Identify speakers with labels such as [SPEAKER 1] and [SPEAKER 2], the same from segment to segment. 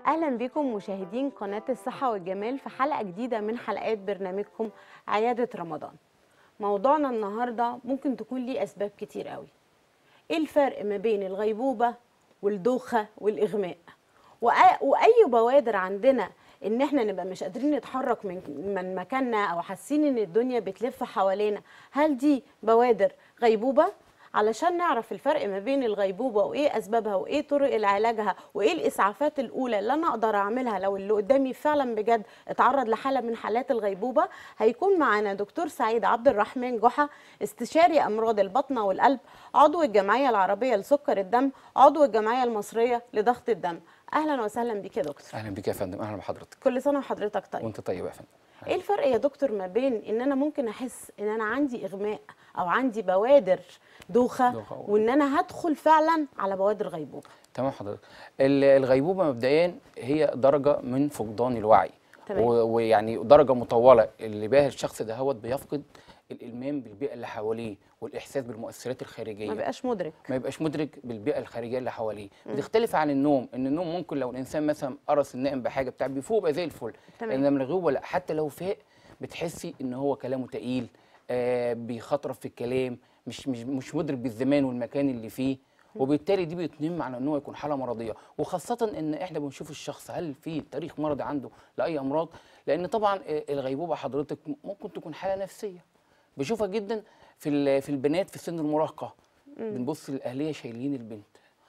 [SPEAKER 1] أهلا بكم مشاهدين قناة الصحة والجمال في حلقة جديدة من حلقات برنامجكم عيادة رمضان. موضوعنا النهاردة ممكن تكون ليه أسباب كتير قوي. إيه الفرق ما بين الغيبوبة والدوخة والإغماء؟ وأي بوادر عندنا إن إحنا نبقى مش قادرين نتحرك من مكاننا أو حاسين إن الدنيا بتلف حوالينا، هل دي بوادر غيبوبة؟ علشان نعرف الفرق ما بين الغيبوبة وإيه أسبابها وإيه طرق علاجها وإيه الإسعافات الأولى اللي أنا أقدر أعملها لو اللي قدامي فعلا بجد اتعرض لحالة من حالات الغيبوبة، هيكون معانا دكتور سعيد عبد الرحمن جحا، استشاري أمراض البطنة والقلب، عضو الجمعية العربية لسكر الدم، عضو الجمعية المصرية لضغط الدم. أهلا وسهلا بك يا دكتور.
[SPEAKER 2] اهلا بك يا فندم، اهلا بحضرتك.
[SPEAKER 1] كل سنة وحضرتك طيب.
[SPEAKER 2] وانت طيب يا فندم.
[SPEAKER 1] ايه الفرق يا دكتور ما بين ان انا ممكن احس ان انا عندي اغماء او عندي بوادر دوخه وان انا هدخل فعلا على بوادر غيبوبه؟
[SPEAKER 2] تمام حضرتك. الغيبوبه مبدئيا هي درجه من فقدان الوعي، ويعني درجه مطوله اللي بها الشخص ده هو بيفقد الالمام بالبيئه اللي حواليه والاحساس بالمؤثرات الخارجيه، ما يبقاش مدرك بالبيئه الخارجيه اللي حواليه. بتختلف عن النوم، ان النوم ممكن لو الانسان مثلا قرص النائم بحاجه بتاع بيفوق بقى زي الفل، انما الغيبوبه لا، حتى لو فاق بتحسي ان هو كلامه تقيل، بيخاطرف في الكلام، مش مدرك بالزمان والمكان اللي فيه، وبالتالي دي بتنم على ان هو يكون حاله مرضيه، وخاصه ان احنا بنشوف الشخص هل في تاريخ مرضي عنده لاي امراض، لان طبعا الغيبوبه حضرتك ممكن تكون حاله نفسيه. بشوفها جدا في البنات في سن المراهقه. بنبص للاهليه شايلين البنت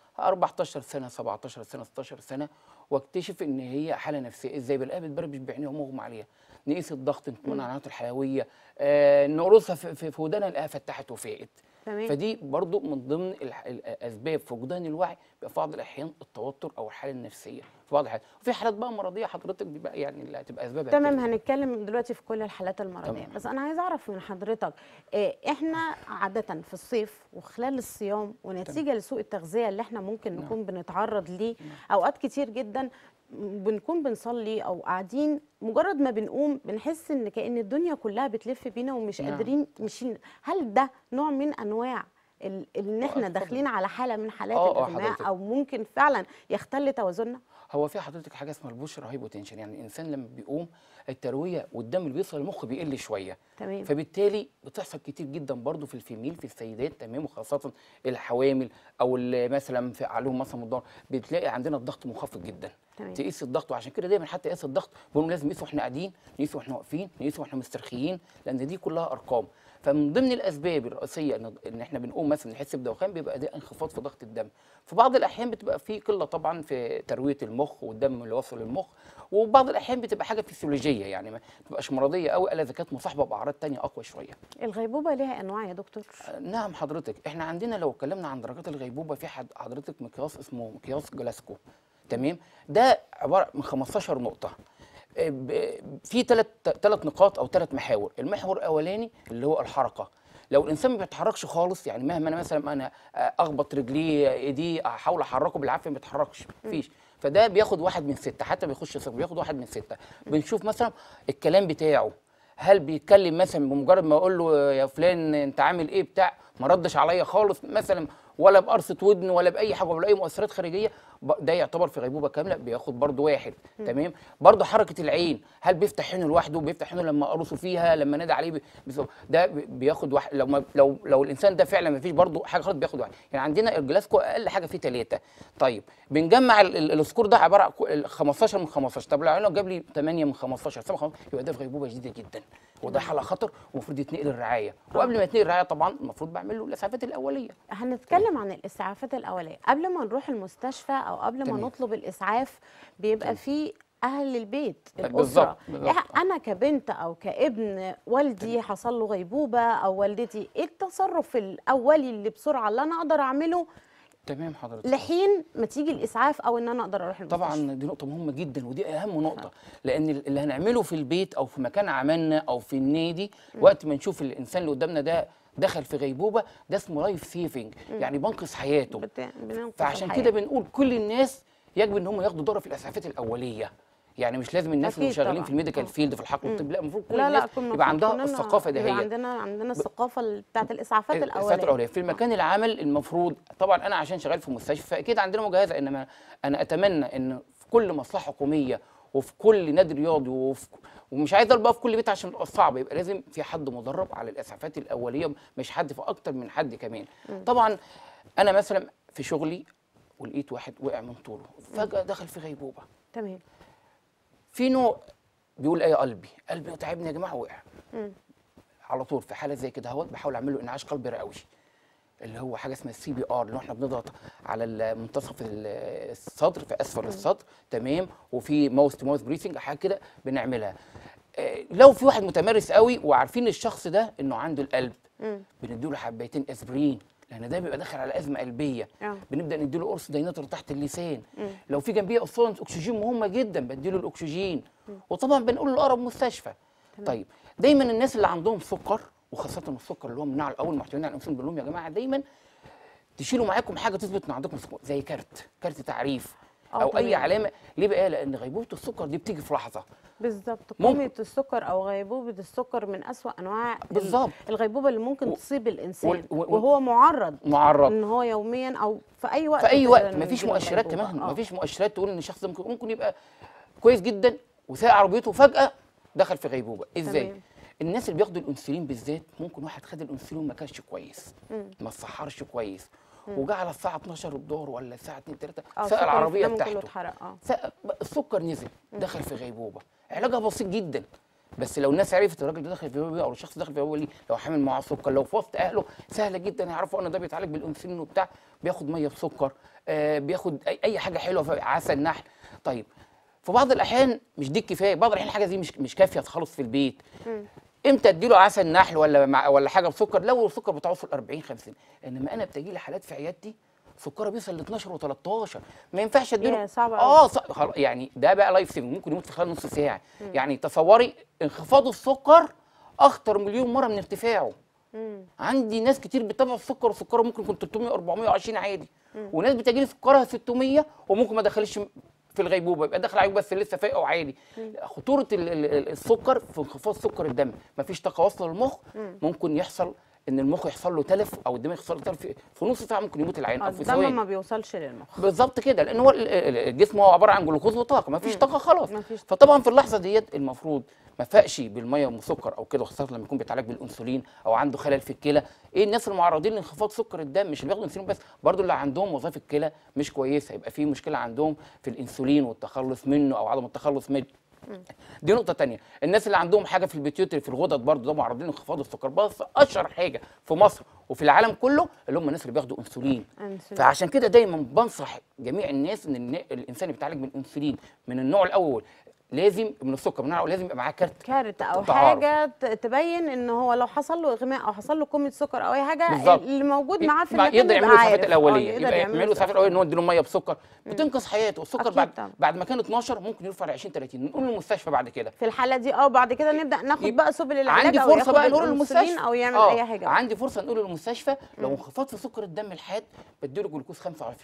[SPEAKER 2] 14 سنه 17 سنه 16 سنه، واكتشف ان هي حاله نفسيه. ازاي؟ بلاقيها بتبربش بعينيها ومغمى عليها، نقيس الضغط، نطمن على العناصر الحيويه، نقرصها في ودانها نلاقيها فتحت وفاقت. فدي برضو من ضمن الاسباب فقدان الوعي، بيبقى في بعض الاحيان التوتر او الحاله النفسيه في بعض الحالات، وفي حالات بقى مرضيه حضرتك بيبقى يعني اللي هتبقى اسبابها
[SPEAKER 1] تمام. هنتكلم دلوقتي في كل الحالات المرضيه.
[SPEAKER 2] تمام.
[SPEAKER 1] بس انا عايزه اعرف من حضرتك، احنا عاده في الصيف وخلال الصيام ونتيجه لسوء التغذيه اللي احنا ممكن نكون بنتعرض ليه اوقات كتير جدا، بنكون بنصلي او قاعدين مجرد ما بنقوم بنحس ان كأن الدنيا كلها بتلف بينا ومش قادرين ماشيين. هل ده نوع من انواع ان احنا داخلين على حاله من حالات الاغماء او ممكن فعلا يختل توازننا؟
[SPEAKER 2] هو في حضرتك حاجه اسمها البوشر هايبوتنشن، يعني الانسان لما بيقوم الترويه والدم اللي بيوصل للمخ بيقل شويه.
[SPEAKER 1] تمام.
[SPEAKER 2] فبالتالي بتحصل كتير جدا برضو في الفيميل، في السيدات، تمام، وخاصه الحوامل او اللي مثلا في عليهم مثلا الضغط، بتلاقي عندنا الضغط منخفض جدا.
[SPEAKER 1] تمام.
[SPEAKER 2] تقيس الضغط، وعشان كده دايما حتى قياس الضغط بنقول لازم نقيسه واحنا قاعدين، نقيسه واحنا واقفين، نقيسه واحنا مسترخيين، لان دي كلها ارقام. فمن ضمن الاسباب الرئيسيه ان احنا بنقوم مثلا نحس بدوخان، بيبقى ده انخفاض في ضغط الدم. في بعض الاحيان بتبقى في قله طبعا في ترويه المخ والدم اللي واصل للمخ، وبعض الاحيان بتبقى حاجه فسيولوجيه، يعني ما تبقاش مرضيه قوي الا اذا كانت مصاحبه باعراض ثانيه اقوى شويه.
[SPEAKER 1] الغيبوبه ليها انواع يا دكتور؟
[SPEAKER 2] نعم حضرتك. احنا عندنا لو اتكلمنا عن درجات الغيبوبه، في حضرتك مقياس اسمه مقياس جلاسكو، تمام، ده عباره من 15 نقطه. في ثلاث نقاط او ثلاث محاور. المحور الاولاني اللي هو الحركه. لو الانسان ما بيتحركش خالص، يعني مهما انا اخبط رجليه ايديه احاول احركه بالعافيه ما بيتحركش، مفيش، فده بياخد 1 من 6، حتى بيخش صفر بياخد 1 من 6. بنشوف مثلا الكلام بتاعه، هل بيتكلم مثلا بمجرد ما اقول له يا فلان انت عامل ايه بتاع، ما ردش عليا خالص مثلا، ولا بقرصه ودن ولا باي حاجه ولا اي مؤثرات خارجيه، ده يعتبر في غيبوبه كامله، بياخد برضو 1. تمام. برضو حركه العين، هل بيفتح عينه لوحده، بيفتح عينه لما اقرصه فيها، لما نادى عليه ده بياخد 1. لو الانسان ده فعلا ما فيش برضو حاجه خالص بياخد 1. يعني عندنا الجلاسكو اقل حاجه فيه 3. طيب بنجمع السكور ده عباره عن 15 من 15. طب لو عينه جاب لي 8 من 15 7 15، يبقى ده في غيبوبه شديده جدا، وده حاله خطر ومفروض يتنقل الرعايه. وقبل ما يتنقل الرعايه طبعا المفروض بعمل له الاسعافات الاوليه.
[SPEAKER 1] هنتكلم عن الاسعافات الاوليه قبل ما نروح المستشفى او قبل ما نطلب الاسعاف. بيبقى في اهل البيت، الاسره.
[SPEAKER 2] بالظبط.
[SPEAKER 1] انا كبنت او كابن والدي حصل له غيبوبه او والدتي، ايه التصرف الاولي اللي بسرعه اللي انا اقدر اعمله؟
[SPEAKER 2] تمام حضرتك.
[SPEAKER 1] لحين ما تيجي الاسعاف او ان انا اقدر اروح المستشفى.
[SPEAKER 2] طبعا دي نقطه مهمه جدا، ودي اهم نقطه، لان اللي هنعمله في البيت او في مكان عملنا او في النادي، وقت ما نشوف الانسان اللي قدامنا ده دخل في غيبوبه، ده اسمه لايف سيفنج، يعني بنقذ حياته. فعشان كده بنقول كل الناس يجب ان هم ياخدوا دوره في الاسعافات الاوليه. يعني مش لازم الناس اللي شغالين في الميديكال فيلد في الحقل الطبي، لا، المفروض كل الناس يبقى عندها الثقافه دهيت.
[SPEAKER 1] عندنا الثقافه بتاعت الاسعافات الاوليه.
[SPEAKER 2] في المكان العمل المفروض طبعا. انا عشان شغال في مستشفى فاكيد عندنا مجهزه، انما انا اتمنى ان كل مصلحه حكوميه وفي كل نادي رياضي ومش عايز بقى في كل بيت عشان يبقى صعب، يبقى لازم في حد مدرب على الاسعافات الاوليه، مش حد، في اكتر من حد كمان. طبعا انا مثلا في شغلي ولقيت واحد وقع من طوله فجاه دخل في غيبوبه.
[SPEAKER 1] تمام.
[SPEAKER 2] في نوع بيقول ايه، قلبي تعبني يا جماعه، وقع. على طول في حاله زي كده بحاول اعمل له انعاش قلبي رئوي، اللي هو حاجه اسمها CPR، اللي هو احنا بنضغط على منتصف الصدر في اسفل الصدر، تمام، وفي ماوث تو ماوث بريثنج، حاجه كده بنعملها. لو في واحد متمرس قوي وعارفين الشخص ده انه عنده القلب، بنديله حبايتين اسبرين، لان ده بيبقى داخل على ازمه قلبيه. بنبدا نديله قرص دايناتور تحت اللسان. لو في جنبيه اسطوانه اكسجين مهمه جدا بديله الاكسجين. وطبعا بنقول له اقرب مستشفى. طيب دايما الناس اللي عندهم سكر، وخاصه السكر اللي هو مناعه الاول معتمدين على الانسولين، بنقول لهم يا جماعه دايما تشيلوا معاكم حاجه تثبت ان عندكم سكر، زي كارت تعريف او اي علامه. ليه بقى؟ لان غيبوبه السكر دي بتيجي في لحظه.
[SPEAKER 1] بالظبط. قومة السكر او غيبوبه السكر من اسوأ انواع
[SPEAKER 2] بالظبط
[SPEAKER 1] الغيبوبه اللي ممكن تصيب الانسان، وهو معرض ان هو يوميا او في اي وقت
[SPEAKER 2] مفيش مؤشرات كمان، مفيش مؤشرات تقول ان الشخص ده ممكن يبقى كويس جدا وسايق عربيته فجاه دخل في غيبوبه. ازاي؟ تمام. الناس اللي بياخدوا الانسولين بالذات، ممكن واحد خد الانسولين ما كانش كويس، ما اتسحرش كويس، وجا على الساعه 12 الظهر ولا الساعه 2 3 ساق العربيه بتاعته، السكر نزل، دخل في غيبوبه. علاجها بسيط جدا، بس لو الناس عرفت الراجل ده دخل في غيبوبه او الشخص دخل في غيبوبه ليه، لو حامل معاه سكر، لو في وسط اهله سهله جدا يعرفوا ان ده بيتعالج بالانسولين وبتاع، بياخد ميه بسكر، بياخد اي حاجه حلوه، عسل نحل. طيب في بعض الاحيان مش دي الكفايه، بعض الاحيان الحاجه دي مش كافيه خالص في البيت. امتى اديله عسل نحل ولا حاجه بسكر؟ لو السكر بتاعه وصل 40 50. انما انا بتجي لي حالات في عيادتي سكرها بيوصل ل 12 و13، ما ينفعش اديله.
[SPEAKER 1] صعب
[SPEAKER 2] يعني ده بقى لايف سيفنج، ممكن يموت في خلال نص ساعه. يعني تصوري انخفاض السكر اخطر مليون مره من ارتفاعه. عندي ناس كتير بتتابع السكر وسكرها ممكن يكون 300 420 عادي، وناس بتجي لي سكرها 600 وممكن ما دخلش في الغيبوبه، يبقى داخل عليه بس لسه فايق وعادي. خطوره السكر في انخفاض سكر الدم، مفيش طاقه واصله للمخ، ممكن يحصل ان المخ يحصل له تلف، او الدماغ يحصل له تلف في نص ساعه، ممكن يموت العيان او في ثواني.
[SPEAKER 1] الدم ما بيوصلش للمخ.
[SPEAKER 2] بالظبط كده، لان هو الجسم هو عباره عن جلوكوز وطاقه، مفيش طاقه خلاص. فطبعا في اللحظه ديت المفروض ما فاقش بالميه ومسكر او كده، خاصه لما يكون بيتعالج بالانسولين او عنده خلل في الكلى. الناس المعرضين لانخفاض سكر الدم، مش اللي بياخدوا انسولين بس، برضو اللي عندهم وظائف الكلى مش كويسه، يبقى في مشكله عندهم في الانسولين والتخلص منه او عدم التخلص منه. دي نقطه ثانيه. الناس اللي عندهم حاجه في البيتيوتري في الغدد برضو ده معرضين لانخفاض السكر، بس اشهر حاجه في مصر وفي العالم كله اللي هم الناس اللي بياخدوا انسولين. فعشان كده دايما بنصح جميع الناس ان الانسان اللي بيتعالج بالانسولين من النوع الاول لازم من السكر، من لازم يبقى معاه كارت
[SPEAKER 1] او حاجه تبين ان هو لو حصل له اغماء او حصل له كومه سكر او اي حاجه
[SPEAKER 2] بالزبط.
[SPEAKER 1] اللي موجود معاه في المكان
[SPEAKER 2] يقدر يعمل له الاسعافات الاوليه،
[SPEAKER 1] يبقى
[SPEAKER 2] يعمل له الاسعافات الاوليه ان هو يديله ميه بسكر بتنقذ حياته. السكر بعد ما كان 12 ممكن يرفع ل 20 30، نقول له المستشفى بعد كده.
[SPEAKER 1] في الحاله دي بعد كده نبدا ناخد بقى سبل العلاج،
[SPEAKER 2] عندي فرصه بقى نقول للمستشفى
[SPEAKER 1] او يعمل اي حاجه.
[SPEAKER 2] عندي فرصه نقول للمستشفى لو انخفاض في سكر الدم الحاد بديله جلوكوز 25%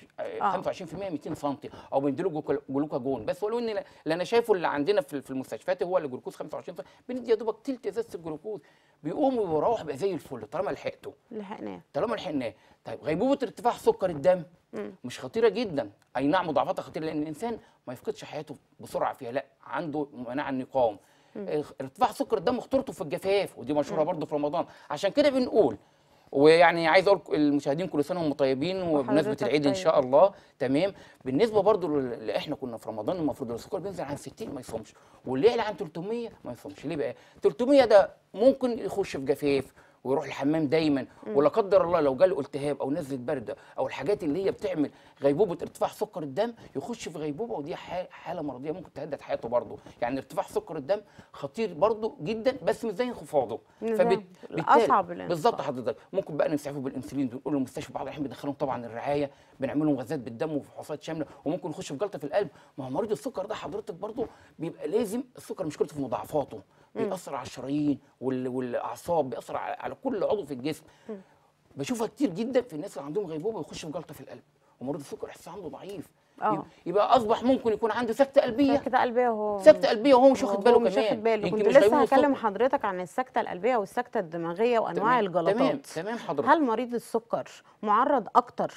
[SPEAKER 2] 200 سم، او بديله جلوكاجون بس. ولو ان اللي انا شايفه اللي عندنا في المستشفيات هو اللي جلوكوز 25 سم، بندي يا دوبك تلت ازازه الجلوكوز بيقوم ويروح بقى زي الفل طالما لحقناه. طيب غيبوبه ارتفاع سكر الدم مش خطيره جدا، اي نعم مضاعفاتها خطيره، لان الانسان ما يفقدش حياته بسرعه فيها، لا عنده مناعه انه يقاوم. ارتفاع سكر الدم خطورته في الجفاف، ودي مشهوره برضه في رمضان. عشان كده بنقول، ويعني عايز اقول المشاهدين كل سنه وهم طيبين وبمناسبه العيد ان شاء الله. تمام. بالنسبه برضو اللي احنا كنا في رمضان المفروض السكر بينزل عن 60 ما يصومش، واللي يعلى عن 300 ما يصومش. ليه بقى؟ 300 ده ممكن يخش في جفاف ويروح الحمام دايما، ولا قدر الله لو جاله التهاب او نزله برد او الحاجات اللي هي بتعمل غيبوبه ارتفاع سكر الدم يخش في غيبوبه، ودي حاله مرضيه ممكن تهدد حياته برضه. يعني ارتفاع سكر الدم خطير برضه جدا، بس مش زي انخفاضه،
[SPEAKER 1] اصعب.
[SPEAKER 2] بالظبط حضرتك. ممكن بقى نسعفه بالانسولين، بنقول للمستشفى بعض الاحيان بندخلهم طبعا الرعايه، بنعمل لهم غازات بالدم وفحوصات شامله، وممكن يخش في جلطه في القلب. ما هو مريض السكر ده حضرتك برضه بيبقى لازم السكر مشكلته في مضاعفاته، بيأثر على الشرايين والاعصاب، بيأثر على كل عضو في الجسم. بشوفها كتير جدا في الناس اللي عندهم غيبوبه ويخش في جلطه في القلب، ومريض السكر احساسه عنده ضعيف. يبقى اصبح ممكن يكون عنده سكته قلبيه، سكته قلبيه وهو مش واخد باله كمان.
[SPEAKER 1] كنت لسه هكلم حضرتك عن السكته القلبيه والسكته الدماغيه وانواع الجلطات.
[SPEAKER 2] تمام حضرتك.
[SPEAKER 1] هل مريض السكر معرض اكتر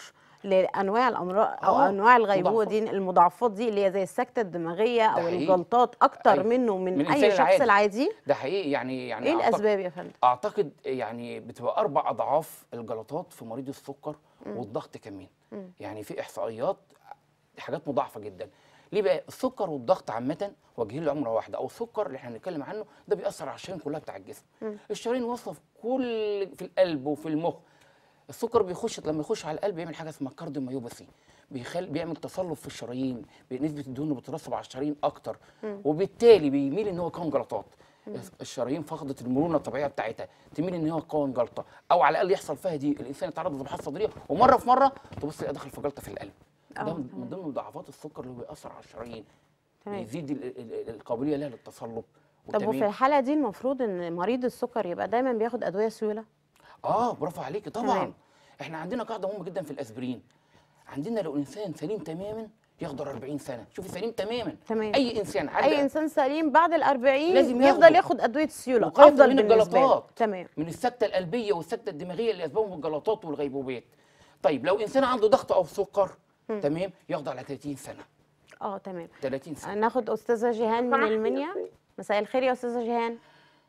[SPEAKER 1] لانواع الامراض او
[SPEAKER 2] آه،
[SPEAKER 1] انواع الغيبوبه
[SPEAKER 2] مضاعفات.
[SPEAKER 1] دي، المضاعفات دي اللي هي زي السكته الدماغيه او
[SPEAKER 2] حقيقي.
[SPEAKER 1] الجلطات اكتر
[SPEAKER 2] أيوة.
[SPEAKER 1] منه من
[SPEAKER 2] من
[SPEAKER 1] اي
[SPEAKER 2] الإنسان
[SPEAKER 1] شخص
[SPEAKER 2] العادي.
[SPEAKER 1] العادي؟
[SPEAKER 2] ده حقيقي، يعني
[SPEAKER 1] ايه
[SPEAKER 2] اعتقد
[SPEAKER 1] الاسباب يا فندم؟
[SPEAKER 2] يعني بتبقى 4 اضعاف الجلطات في مريض السكر والضغط كمان. يعني في احصائيات حاجات مضاعفه جدا. ليه بقى؟ السكر والضغط عامه وجهين لعمره واحده، او السكر اللي احنا هنتكلم عنه ده بيأثر على الشرايين كلها بتاع الجسم. الشرايين واصله في القلب وفي المخ. السكر بيخش لما يخش على القلب بيعمل حاجه اسمها كارديوميوباثي، بيعمل تصلب في الشرايين، نسبه الدهون اللي بتترسب على الشرايين اكتر، وبالتالي بيميل ان هو يكون جلطات. الشرايين فقدت المرونه الطبيعيه بتاعتها، تميل ان هو يكون جلطه، او على الاقل يحصل فيها دي الانسان يتعرض لذبحات صدريه، ومره في مره تبص تلاقي دخل في جلطه في القلب. ده من ضمن مضاعفات السكر اللي هو بيأثر على الشرايين.
[SPEAKER 1] تمام.
[SPEAKER 2] بيزيد القابليه لها للتصلب.
[SPEAKER 1] طب وفي الحاله دي المفروض ان مريض السكر يبقى دايما بياخد ادويه سيوله؟
[SPEAKER 2] برافو عليكي طبعا.
[SPEAKER 1] تمام.
[SPEAKER 2] احنا عندنا قاعده مهمه جدا في الاسبرين. عندنا لو انسان سليم تماما يقدر 40 سنه، شوفي سليم تماما.
[SPEAKER 1] تمام.
[SPEAKER 2] اي انسان عدى
[SPEAKER 1] اي انسان سليم بعد ال40
[SPEAKER 2] لازم
[SPEAKER 1] يفضل ياخد ادويه السيوله،
[SPEAKER 2] وقاية
[SPEAKER 1] افضل
[SPEAKER 2] من
[SPEAKER 1] بالنسبه له.
[SPEAKER 2] الجلطات،
[SPEAKER 1] تمام.
[SPEAKER 2] من السكته القلبيه والسكته الدماغيه اللي اسبابهم الجلطات والغيبوبات. طيب لو انسان عنده ضغط او سكر تمام يقضي على 30 سنه.
[SPEAKER 1] تمام.
[SPEAKER 2] 30 سنه.
[SPEAKER 1] ناخد استاذه جيهان من المنيا. مساء الخير يا استاذه جيهان.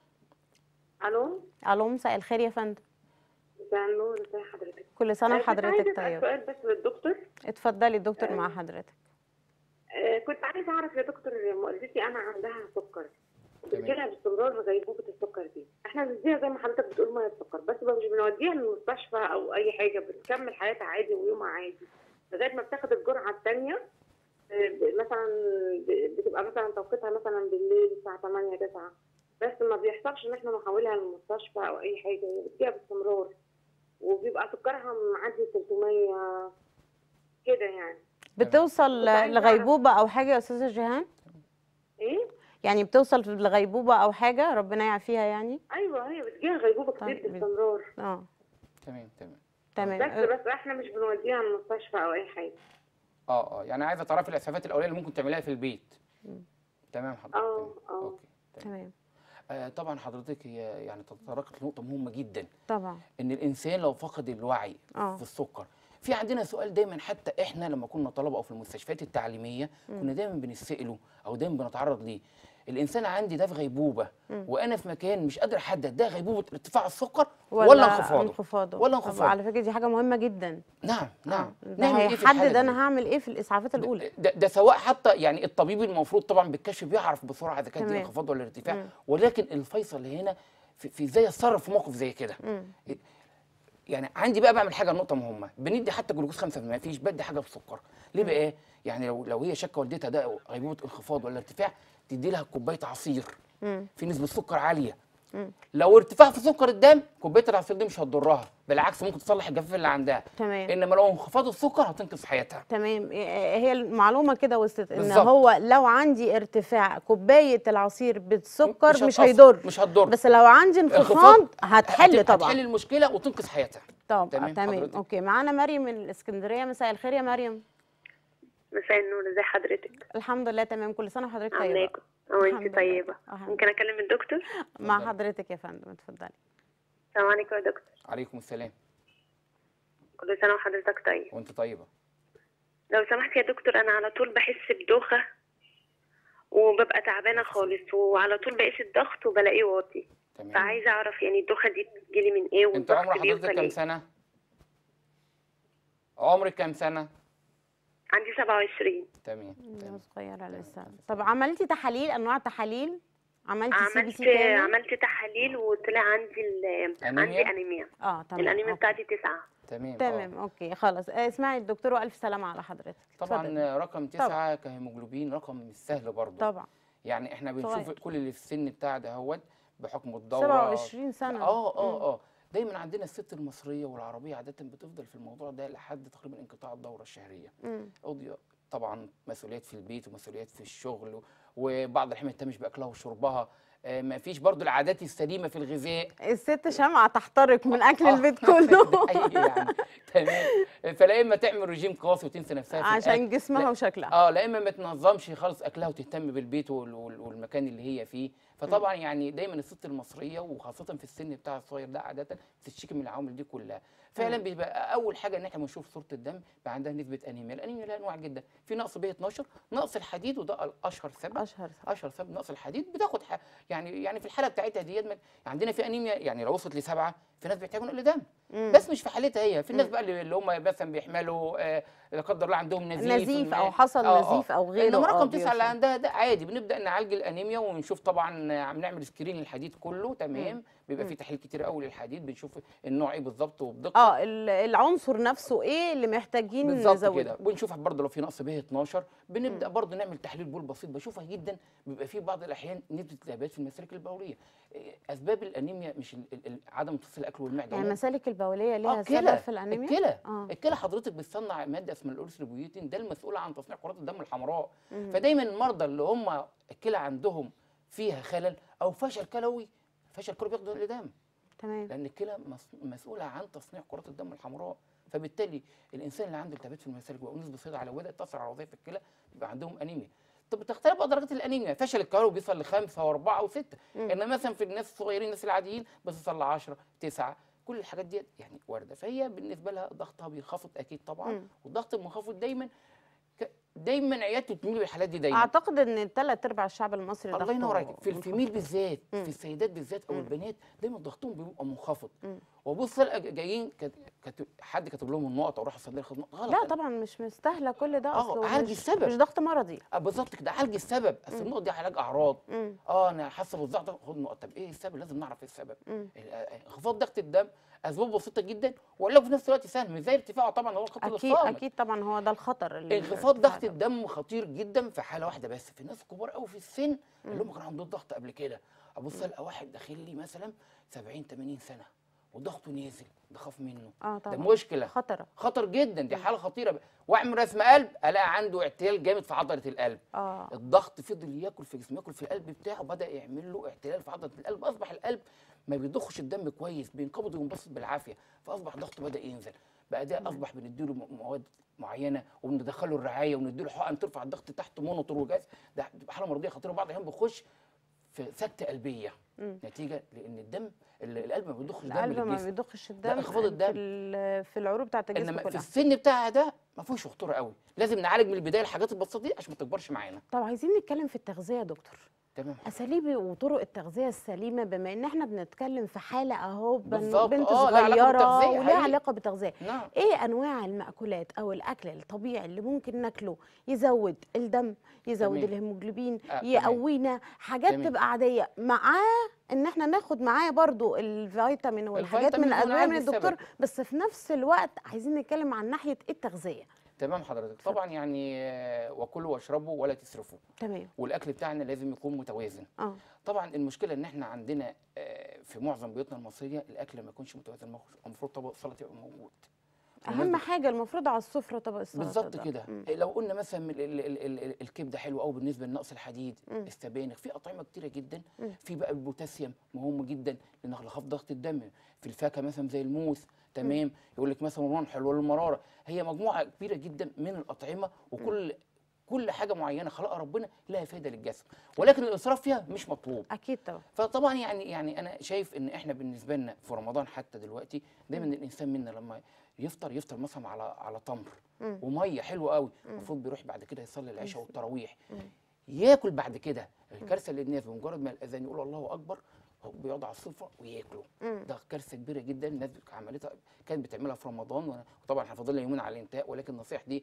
[SPEAKER 3] الو.
[SPEAKER 1] الو، مساء الخير يا فندم.
[SPEAKER 3] مساء النور، ازي حضرتك؟
[SPEAKER 1] كل سنه
[SPEAKER 3] كنت
[SPEAKER 1] وحضرتك
[SPEAKER 3] عايزه اسال
[SPEAKER 1] طيب.
[SPEAKER 3] سؤال بس للدكتور.
[SPEAKER 1] اتفضلي الدكتور مع حضرتك.
[SPEAKER 3] كنت عايزه اعرف يا دكتور، والدتي انا عندها سكر،
[SPEAKER 2] تمام.
[SPEAKER 3] بتجيلها باستمرار غيبوبه السكر دي. احنا بنديها زي ما حضرتك بتقول ميه سكر، بس مش بنوديها المستشفى او اي حاجه، بتكمل حياتها عادي ويومها عادي لغايه ما بتاخد الجرعه الثانيه. مثلا بتبقى مثلا توقيتها مثلا بالليل الساعه 8 9، بس ما بيحصلش ان احنا نحولها للمستشفى او اي حاجه، هي بتجيها باستمرار وبيبقى سكرها معدي 300 كده يعني.
[SPEAKER 1] بتوصل
[SPEAKER 3] كنت عايزة
[SPEAKER 1] لغيبوبه او حاجه يا استاذه جيهان؟
[SPEAKER 3] ايه؟
[SPEAKER 1] يعني بتوصل لغيبوبه او حاجه ربنا يعافيها يعني؟
[SPEAKER 3] ايوه، هي بتجيها غيبوبه كتير
[SPEAKER 1] طيب.
[SPEAKER 3] باستمرار.
[SPEAKER 2] تمام تمام.
[SPEAKER 1] تمام.
[SPEAKER 3] بس احنا مش بنوديها المستشفى او اي حاجه.
[SPEAKER 2] يعني عايزه تعرفي الاسعافات الاوليه اللي ممكن تعمليها في البيت. تمام حضرتك. اوكي.
[SPEAKER 1] تمام.
[SPEAKER 2] طبعا حضرتك هي يعني تطرقت لنقطه مهمه جدا.
[SPEAKER 1] طبعا.
[SPEAKER 2] ان الانسان لو فقد الوعي في السكر، في عندنا سؤال دايما حتى احنا لما كنا طلبه او في المستشفيات التعليميه كنا دايما بنساله او دايما بنتعرض ليه. الانسان عندي ده في غيبوبه وانا في مكان مش قادر احدد ده غيبوبه ارتفاع السكر ولا انخفاضه ولا انخفاضه.
[SPEAKER 1] على فكره دي حاجه مهمه جدا.
[SPEAKER 2] نعم.
[SPEAKER 1] ده هيحدد انا هعمل ايه في الاسعافات الاولى.
[SPEAKER 2] ده سواء حتى يعني الطبيب المفروض طبعا بالكشف بيعرف بسرعه اذا كان دي انخفاض ولا ارتفاع، ولكن الفيصل هنا في ازاي اتصرف في موقف زي كده. يعني عندي بقى بعمل حاجه نقطه مهمه، بندي حتى جلوكوز 5%، ما فيش بدي حاجه بسكر. ليه بقى ايه؟ يعني لو هي شاكه والدتها ده غيبوبه انخفاض ولا ارتفاع تدي لها كوبايه عصير في نسبه سكر عاليه. لو ارتفاع في سكر الدم كوبايه العصير دي مش هتضرها، بالعكس ممكن تصلح الجفاف اللي عندها.
[SPEAKER 1] تمام.
[SPEAKER 2] انما لو انخفاض السكر هتنقذ حياتها.
[SPEAKER 1] تمام. هي المعلومه كده وصلت ان
[SPEAKER 2] بالزبط.
[SPEAKER 1] هو لو عندي ارتفاع كوبايه العصير بالسكر
[SPEAKER 2] مش
[SPEAKER 1] هيضر.
[SPEAKER 2] مش هتضر،
[SPEAKER 1] بس لو عندي انخفاض هتحل طبعا.
[SPEAKER 2] هتحل المشكله وتنقذ حياتها.
[SPEAKER 1] طبعا. تمام. اوكي، معانا مريم من الاسكندريه. مساء الخير يا مريم.
[SPEAKER 3] مساء النور، ازي حضرتك؟
[SPEAKER 1] الحمد لله تمام، كل سنه وحضرتك طيبه.
[SPEAKER 3] عليكم. وانت طيبه. ممكن اكلم الدكتور؟
[SPEAKER 1] مع حضرتك يا فندم، اتفضلي.
[SPEAKER 3] السلام عليكم يا دكتور.
[SPEAKER 2] عليكم السلام.
[SPEAKER 3] كل سنه وحضرتك طيب.
[SPEAKER 2] وانت طيبه.
[SPEAKER 3] لو سمحت يا دكتور، انا على طول بحس بدوخه وببقى تعبانه خالص، وعلى طول بقيس الضغط وبلاقيه واطي.
[SPEAKER 2] تمام.
[SPEAKER 3] فعايزه اعرف يعني الدوخه دي بتجيلي من ايه،
[SPEAKER 2] انت
[SPEAKER 3] والضغط
[SPEAKER 2] عمر حضرتك كام سنه؟ عمرك كام سنه؟
[SPEAKER 3] عندي 27.
[SPEAKER 2] تمام.
[SPEAKER 1] صغيره لسه. طب عملتي تحاليل، انواع تحاليل؟ عملتي CBC كامل؟
[SPEAKER 3] عملت تحاليل وطلع عندي عندي انيميا.
[SPEAKER 1] تمام.
[SPEAKER 3] الانيميا بتاعتي 9.
[SPEAKER 1] تمام. اوكي خلاص. اسمعي الدكتور والف سلامه على حضرتك.
[SPEAKER 2] طبعا رقم 9 كهيموجلوبين رقم مش سهل برضه.
[SPEAKER 1] طبعا.
[SPEAKER 2] يعني احنا بنشوف كل اللي في السن بتاع دهوت بحكم الدوره
[SPEAKER 1] 27 سنه.
[SPEAKER 2] دايما عندنا الست المصريه والعربيه عاده بتفضل في الموضوع ده لحد تقريبا انقطاع الدوره الشهريه. طبعا مسؤوليات في البيت ومسؤوليات في الشغل، وبعض الاحيان ما تهتمش باكلها وشربها. ما فيش برضو العادات السليمه في الغذاء.
[SPEAKER 1] الست شمعة تحترق من اكل البيت كله.
[SPEAKER 2] يعني تمام. فلا اما تعمل رجيم قاسي وتنسى نفسها في
[SPEAKER 1] عشان جسمها وشكلها.
[SPEAKER 2] لا اما ما تنظمش خالص اكلها وتهتم بالبيت والمكان اللي هي فيه. فطبعا يعني دايما الست المصريه وخاصه في السن بتاع الصغير ده عاده بتشتكي من العوامل دي كلها. فعلا بيبقى اول حاجه ان احنا بنشوف صوره الدم بقى عندها نسبه انيميا. الانيميا لها انواع جدا، في نقص ب 12، نقص الحديد وده الاشهر سبب. اشهر سبب نقص الحديد. بتاخد يعني في الحاله بتاعتها ديت عندنا في انيميا، يعني لو وصلت ل7 في ناس بيحتاجوا نقل دم. بس مش في حالتها هي، في الناس بقى اللي هم مثلا بيحملوا لا قدر الله عندهم نزيف
[SPEAKER 1] او حصل نزيف او غيره.
[SPEAKER 2] انما رقم 9 اللي عندها ده عادي، بنبدا نعالج الانيميا ونشوف طبعا، عم نعمل سكرين للحديد كله تمام. بيبقى في تحليل كتير قوي للحديد، بنشوف النوع ايه بالظبط وبدقه.
[SPEAKER 1] العنصر نفسه ايه اللي محتاجين
[SPEAKER 2] بالظبط
[SPEAKER 1] نزوده
[SPEAKER 2] كده. بنشوف برضه لو في نقص ب 12 بنبدا برضه نعمل تحليل بول بسيط بشوفها جدا. بيبقى في بعض الاحيان نسبه التهابات في المسالك البوليه. اسباب الانيميا مش عدم امتصاص الاكل والمعده،
[SPEAKER 1] يعني المسالك البوليه ليها سبب في الانيميا.
[SPEAKER 2] الكلى حضرتك بتصنع ماده اسمها الارثروبيوتين، ده المسؤول عن تصنيع كرات الدم الحمراء. فدايما المرضى اللي هم الكلى عندهم فيها خلل او فشل كلوي بياخدوا نقل دم.
[SPEAKER 1] تمام.
[SPEAKER 2] لان الكلى مسؤوله عن تصنيع كرات الدم الحمراء. فبالتالي الانسان اللي عنده التهابات في المسالك ونسبه صيدا على وبدات تاثر على وظائف الكلى بيبقى عندهم انيميا. طب بتختلف بقى درجات الانيميا. فشل الكلوي بيوصل ل5 و4 و6، انما مثلا في الناس الصغيرين الناس العاديين بيوصل ل10 9. كل الحاجات دي يعني وارده. فهي بالنسبه لها ضغطها بينخفض اكيد طبعا. والضغط المنخفض دايما عيادته بتميل بالحالات دي دايما.
[SPEAKER 1] اعتقد ان 3/4 الشعب المصري
[SPEAKER 2] الله ينور عليك. في الفيميل بالذات، في السيدات بالذات او البنات دايما ضغطهم بيبقى منخفض. وبص جايين حد كاتب لهم النقط او راح الصيدليه ياخد نقط. غلط.
[SPEAKER 1] لا طبعا مش مستاهله كل ده. اصلا
[SPEAKER 2] عالج السبب،
[SPEAKER 1] مش ضغط مرضي.
[SPEAKER 2] بالظبط كده، عالج السبب. اصل النقط دي علاج اعراض. انا حاسه بالضغط خد نقط. طب ايه السبب؟ لازم نعرف ايه السبب. انخفاض ضغط الدم اسباب بسيطه جدا وعلاجه في نفس الوقت سهل، مش زي ارتفاعه طبعا هو الخطر الصامت.
[SPEAKER 1] اكيد طبعا هو ده الخطر.
[SPEAKER 2] انخفاض ضغط الدم خطير جدا في حاله واحده بس، في ناس كبار قوي في السن اللي هم كانوا عندهم ضغط قبل كده. ابص القى واحد داخل لي مثلا 70 80 سنه وضغطه نازل، ده خاف منه.
[SPEAKER 1] طبعا
[SPEAKER 2] ده مشكله خطر جدا، دي حاله خطيره. واعمل رسم قلب الاقي عنده اعتلال جامد في عضله القلب. الضغط فضل ياكل في جسمه، ياكل في القلب بتاعه، بدا يعمل له اعتلال في عضله القلب. اصبح القلب ما بيضخش الدم كويس، بينقبض وينبسط بالعافيه، فاصبح ضغطه بدا ينزل. بقى ده اصبح بنديله مواد معينه وبندخله الرعايه ونديله حقن ترفع الضغط تحت مونيتور وجهاز. ده بتبقى حاله مرضيه خطيره. بعض الاحيان بيخش في سكته قلبيه نتيجه لان الدم القلب ما بيضخش الدم للجسم.
[SPEAKER 1] القلب ما بيضخش الدم.
[SPEAKER 2] انخفاض الدم
[SPEAKER 1] في العروق بتاعه الجسم
[SPEAKER 2] انما
[SPEAKER 1] كلها.
[SPEAKER 2] في السن بتاعها ده ما فيهوش خطوره قوي. لازم نعالج من البدايه الحاجات البسيطه دي عشان ما تكبرش معانا.
[SPEAKER 1] طب عايزين نتكلم في التغذيه يا دكتور.
[SPEAKER 2] تمام.
[SPEAKER 1] اساليب وطرق التغذيه السليمه، بما ان احنا بنتكلم في حاله اهو بنت
[SPEAKER 2] صغيره
[SPEAKER 1] وليها علاقه بالتغذيه.
[SPEAKER 2] نعم.
[SPEAKER 1] ايه انواع المأكولات او الاكل الطبيعي اللي ممكن ناكله يزود الدم، يزود الهيموجلوبين، يقوينا، حاجات تبقى عاديه، معاه ان احنا ناخد معاه برضو الفيتامين والحاجات من الادويه من الدكتور، بس في نفس الوقت عايزين نتكلم عن ناحيه التغذيه.
[SPEAKER 2] تمام حضرتك. طبعا يعني وكلوا واشربوا ولا تسرفوا.
[SPEAKER 1] تمام.
[SPEAKER 2] والاكل بتاعنا لازم يكون متوازن. طبعا المشكله ان احنا عندنا في معظم بيوتنا المصريه الاكل ما يكونش متوازن. المفروض طبق السلطه يبقى موجود.
[SPEAKER 1] اهم حاجه المفروض على السفره طبق السلطه.
[SPEAKER 2] بالظبط كده. لو قلنا مثلا الكبده حلو قوي بالنسبه لنقص الحديد. السبانخ، في اطعمه كتيره جدا. في بقى البوتاسيوم مهم جدا لخفض ضغط الدم. في الفاكهه مثلا زي الموز. تمام. يقول لك مثلا رمان حلوه للمراره. هي مجموعه كبيره جدا من الاطعمه، وكل حاجه معينه خلقها ربنا لها فايده للجسم، ولكن الاسراف فيها مش مطلوب.
[SPEAKER 1] اكيد طبعا.
[SPEAKER 2] فطبعا يعني انا شايف ان احنا بالنسبه لنا في رمضان حتى دلوقتي دايما الانسان منا لما يفطر مثلا على تمر وميه حلوه قوي. المفروض بيروح بعد كده يصلي العشاء والتراويح، ياكل بعد كده. الكارثه اللي الناس بمجرد ما الاذان يقول الله اكبر بيقعدوا على السفره وياكلوا. ده كارثه كبيره جدا. الناس عملتها كانت بتعملها في رمضان، وطبعا احنا فاضل لنا يومين على الانتهاء، ولكن النصيحه دي